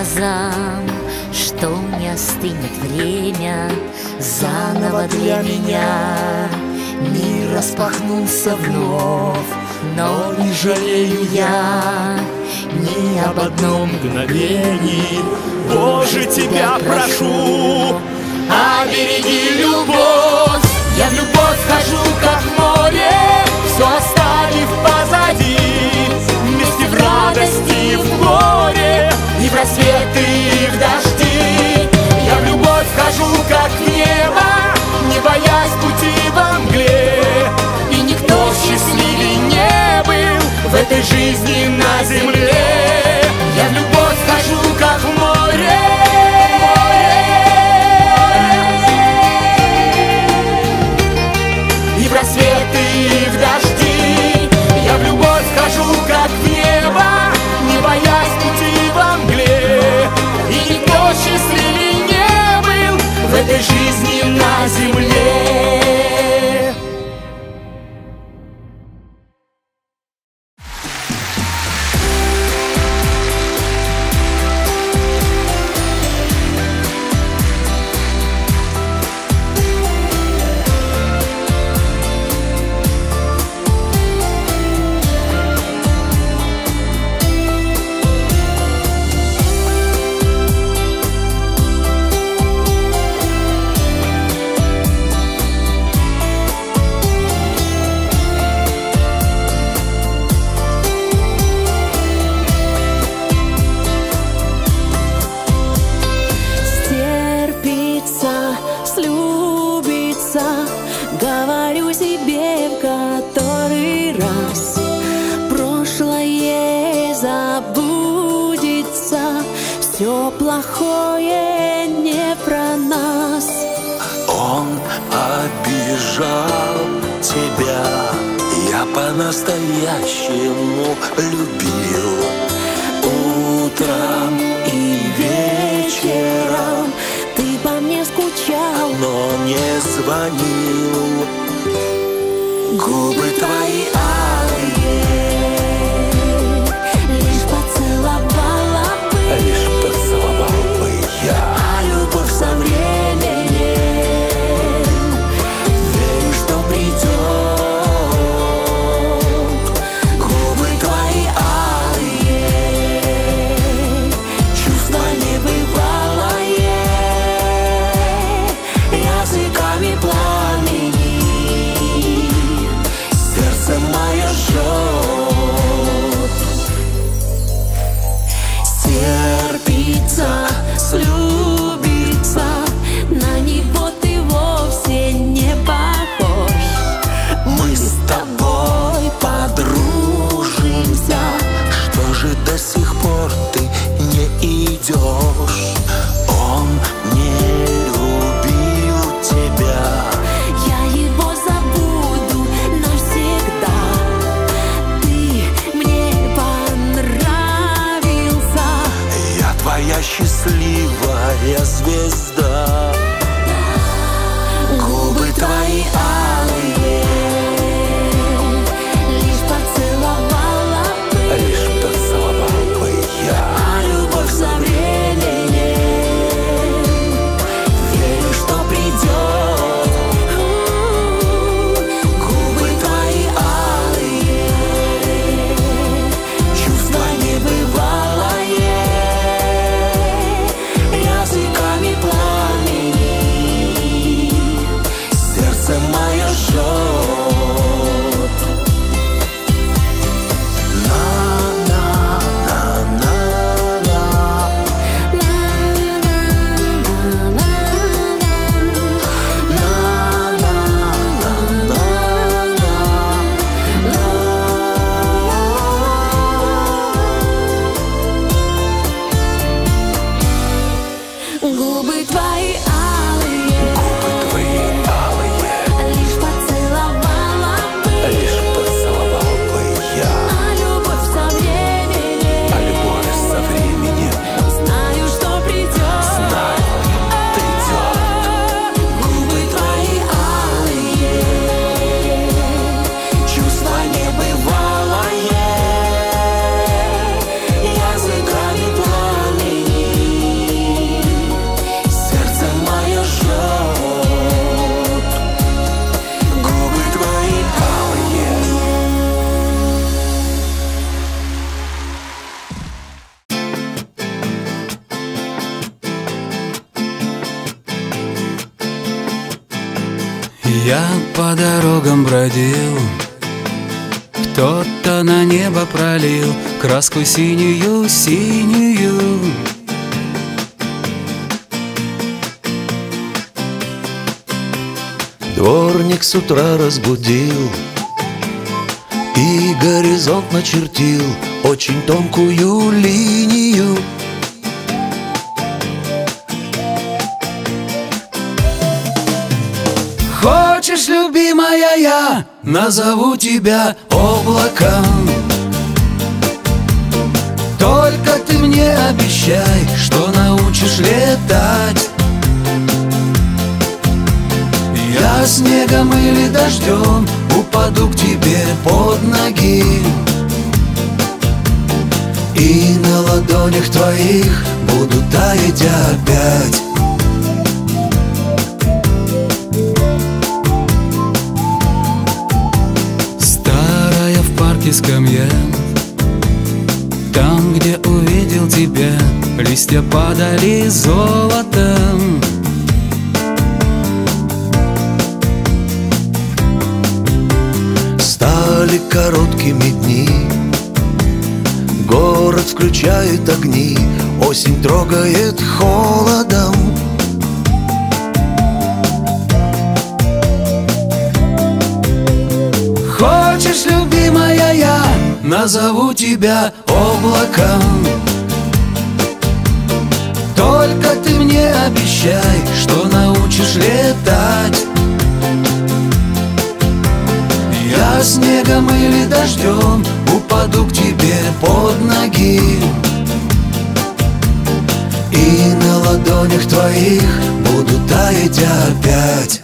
глазам, что не остынет время заново для меня. Мир распахнулся вновь, но не жалею я ни об одном мгновении. Боже, тебя прошу, обереги любовь. Я в любовь хожу, как в море, все оставив позади. Вместе в радости и в горе, и в рассветы, и в дожди. Я в любовь хожу, как в небо, не боясь пути во мгле. И никто счастливее не был в этой жизни на земле. Я в любовь хожу, как в море, и в рассветы, и в дожди. Я в любовь хожу, как в небо, не боясь пути во мгле. И никто счастливее не был в этой жизни на земле. Говорю себе в который раз, прошлое забудется, все плохое не про нас. Он обижал тебя, я по-настоящему любил. Утром и вечером ты по мне скучал, но не звонил. Губы твои алые лишь поцеловала бы, лишь поцеловал бы я. А любовь со временем, верю, что придет. губы твои алые, чувства небывалое, языками пламени сердце мое Я по дорогам бродил, кто-то на небо пролил краску синюю, синюю. Дворник с утра разбудил и горизонт начертил очень тонкую линию. Хочешь, любимая, я назову тебя облаком. Только ты мне обещай, что научишь летать. Я снегом или дождем упаду к тебе под ноги, и на ладонях твоих буду таять опять. Старая в парке скамья, там, где увидел тебя, листья падали золотом. Стали короткими дни, город включает огни, осень трогает холодом. Хочешь, любимая, я назову тебя облаком. Только ты мне обещай, что научишь летать. Я снегом или дождем упаду к тебе под ноги, и на ладонях твоих буду таять опять.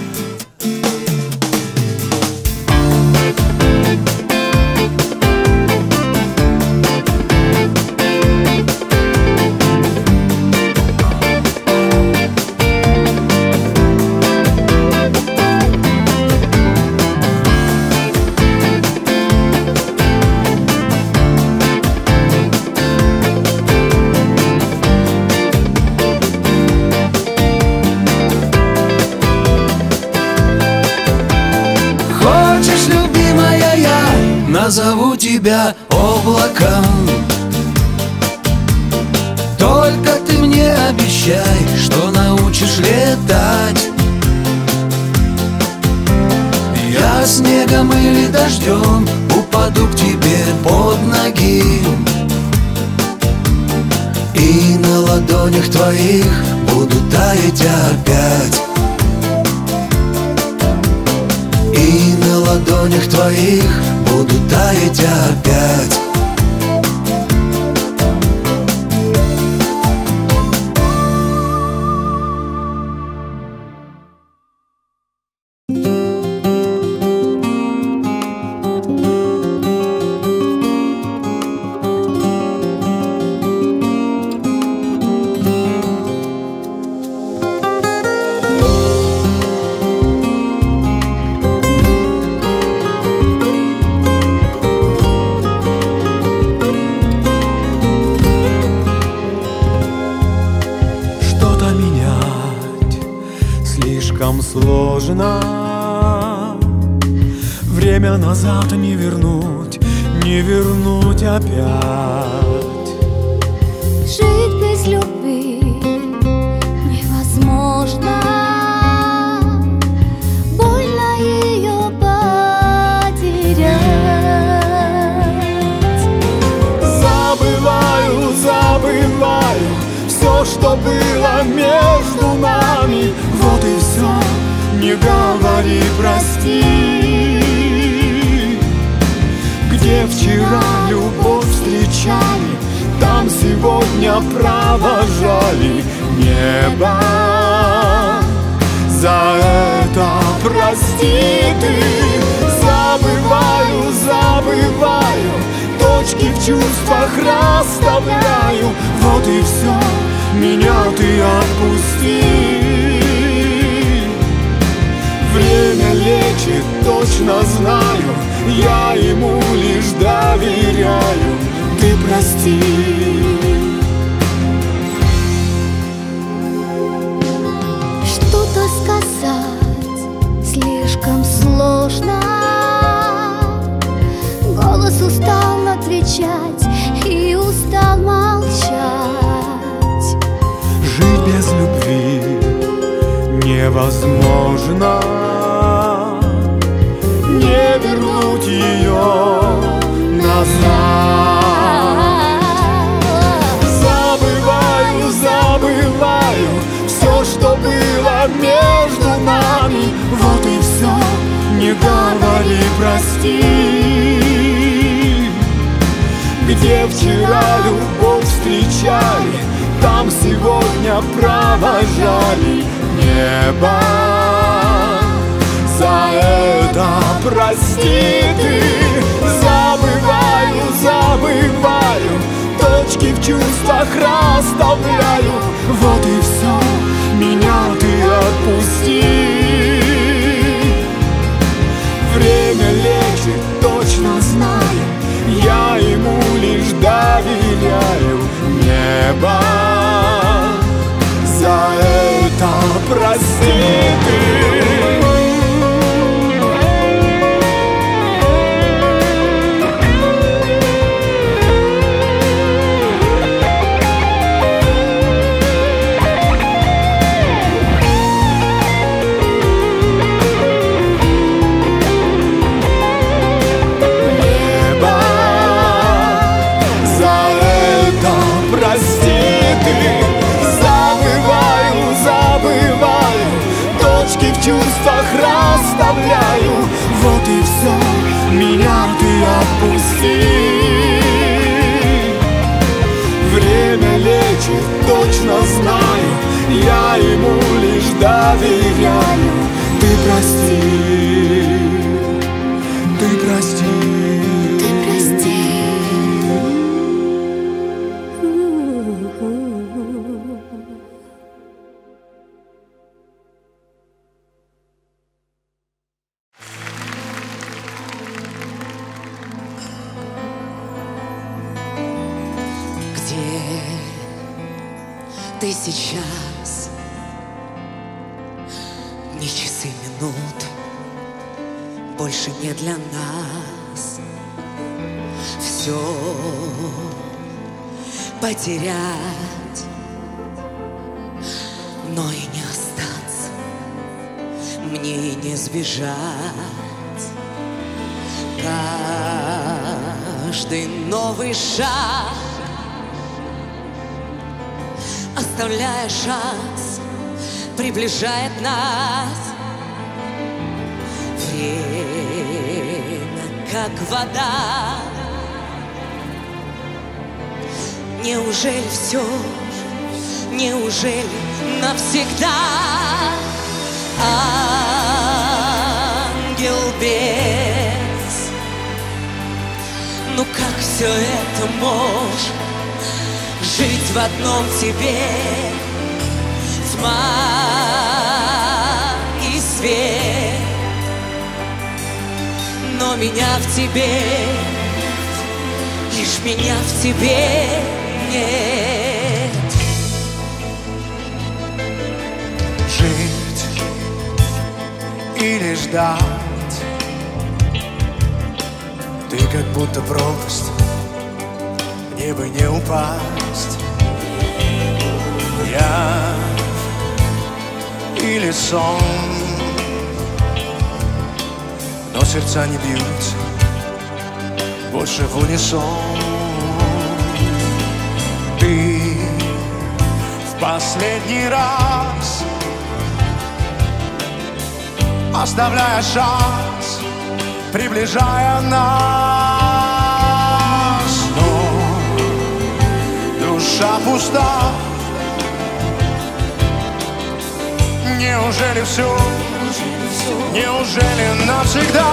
Назову тебя облаком. Только ты мне обещай, что научишь летать. Я снегом или дождем упаду к тебе под ноги, и на ладонях твоих буду таять опять. И на ладонях твоих буду таять опять. Сложно. Время назад не вернуть, не вернуть опять. Жить без любви невозможно. Больно ее потерять. Забываю, забываю все, что было между нами. Вот и все. Не говори прости. Где вчера любовь встречали, там сегодня провожали небо. За это прости ты. Забываю, забываю, точки в чувствах расставляю. Вот и все, меня ты отпусти. Время лечит, точно знаю, я ему лишь доверяю. Ты прости. Что-то сказать, след нужна. Голос устал отвечать и устал молчать. Жить без любви невозможно, не вернуть ее назад. Забываю, забываю все, что было между нами. Вот и все, не говори прости. Где вчера любовь встречали, там сегодня провожали небо. За это прости ты. Забываю, забываю, точки в чувствах расставляю. Вот и все, меня ты отпусти. Время лечит, точно знаю, я ему лишь доверяю. Небо, за это прости ты. В чувствах расставляю. Вот и все, меня ты отпусти. Время лечит, точно знаю, я ему лишь доверяю. Ты прости, ты прости, ты прости. Ты сейчас не часы, минуты, больше не для нас. Все потерять, но и не остаться, мне и не сбежать. Каждый новый шаг, оставляя шанс, приближает нас. Время, как вода. Неужели все, неужели навсегда? Ангел без, ну как все это может жить в одном тебе? Тьма и свет, но меня в тебе, лишь меня в тебе нет. Жить или ждать, ты как будто пропасть, мне бы не упасть. Я или сон, но сердца не бьются больше в унисон. Ты в последний раз, оставляя шанс, приближая нас, но душа пуста. Неужели все, неужели навсегда?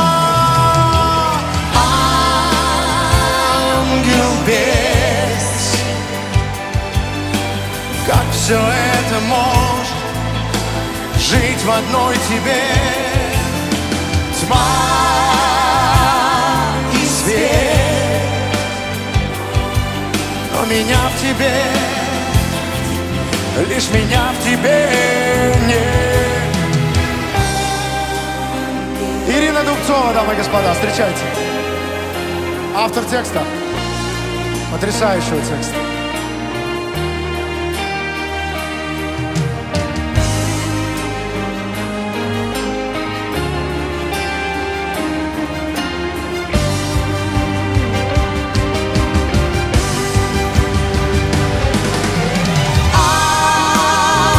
Ангел без, как все это может жить в одной тебе? Тьма и свет, но меня в тебе, лишь меня в тебе нет. Ирина Елена Дубцова, дамы и господа, встречайте. Автор текста. Потрясающего текста.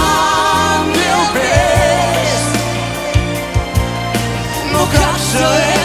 Ангел без, ну как все это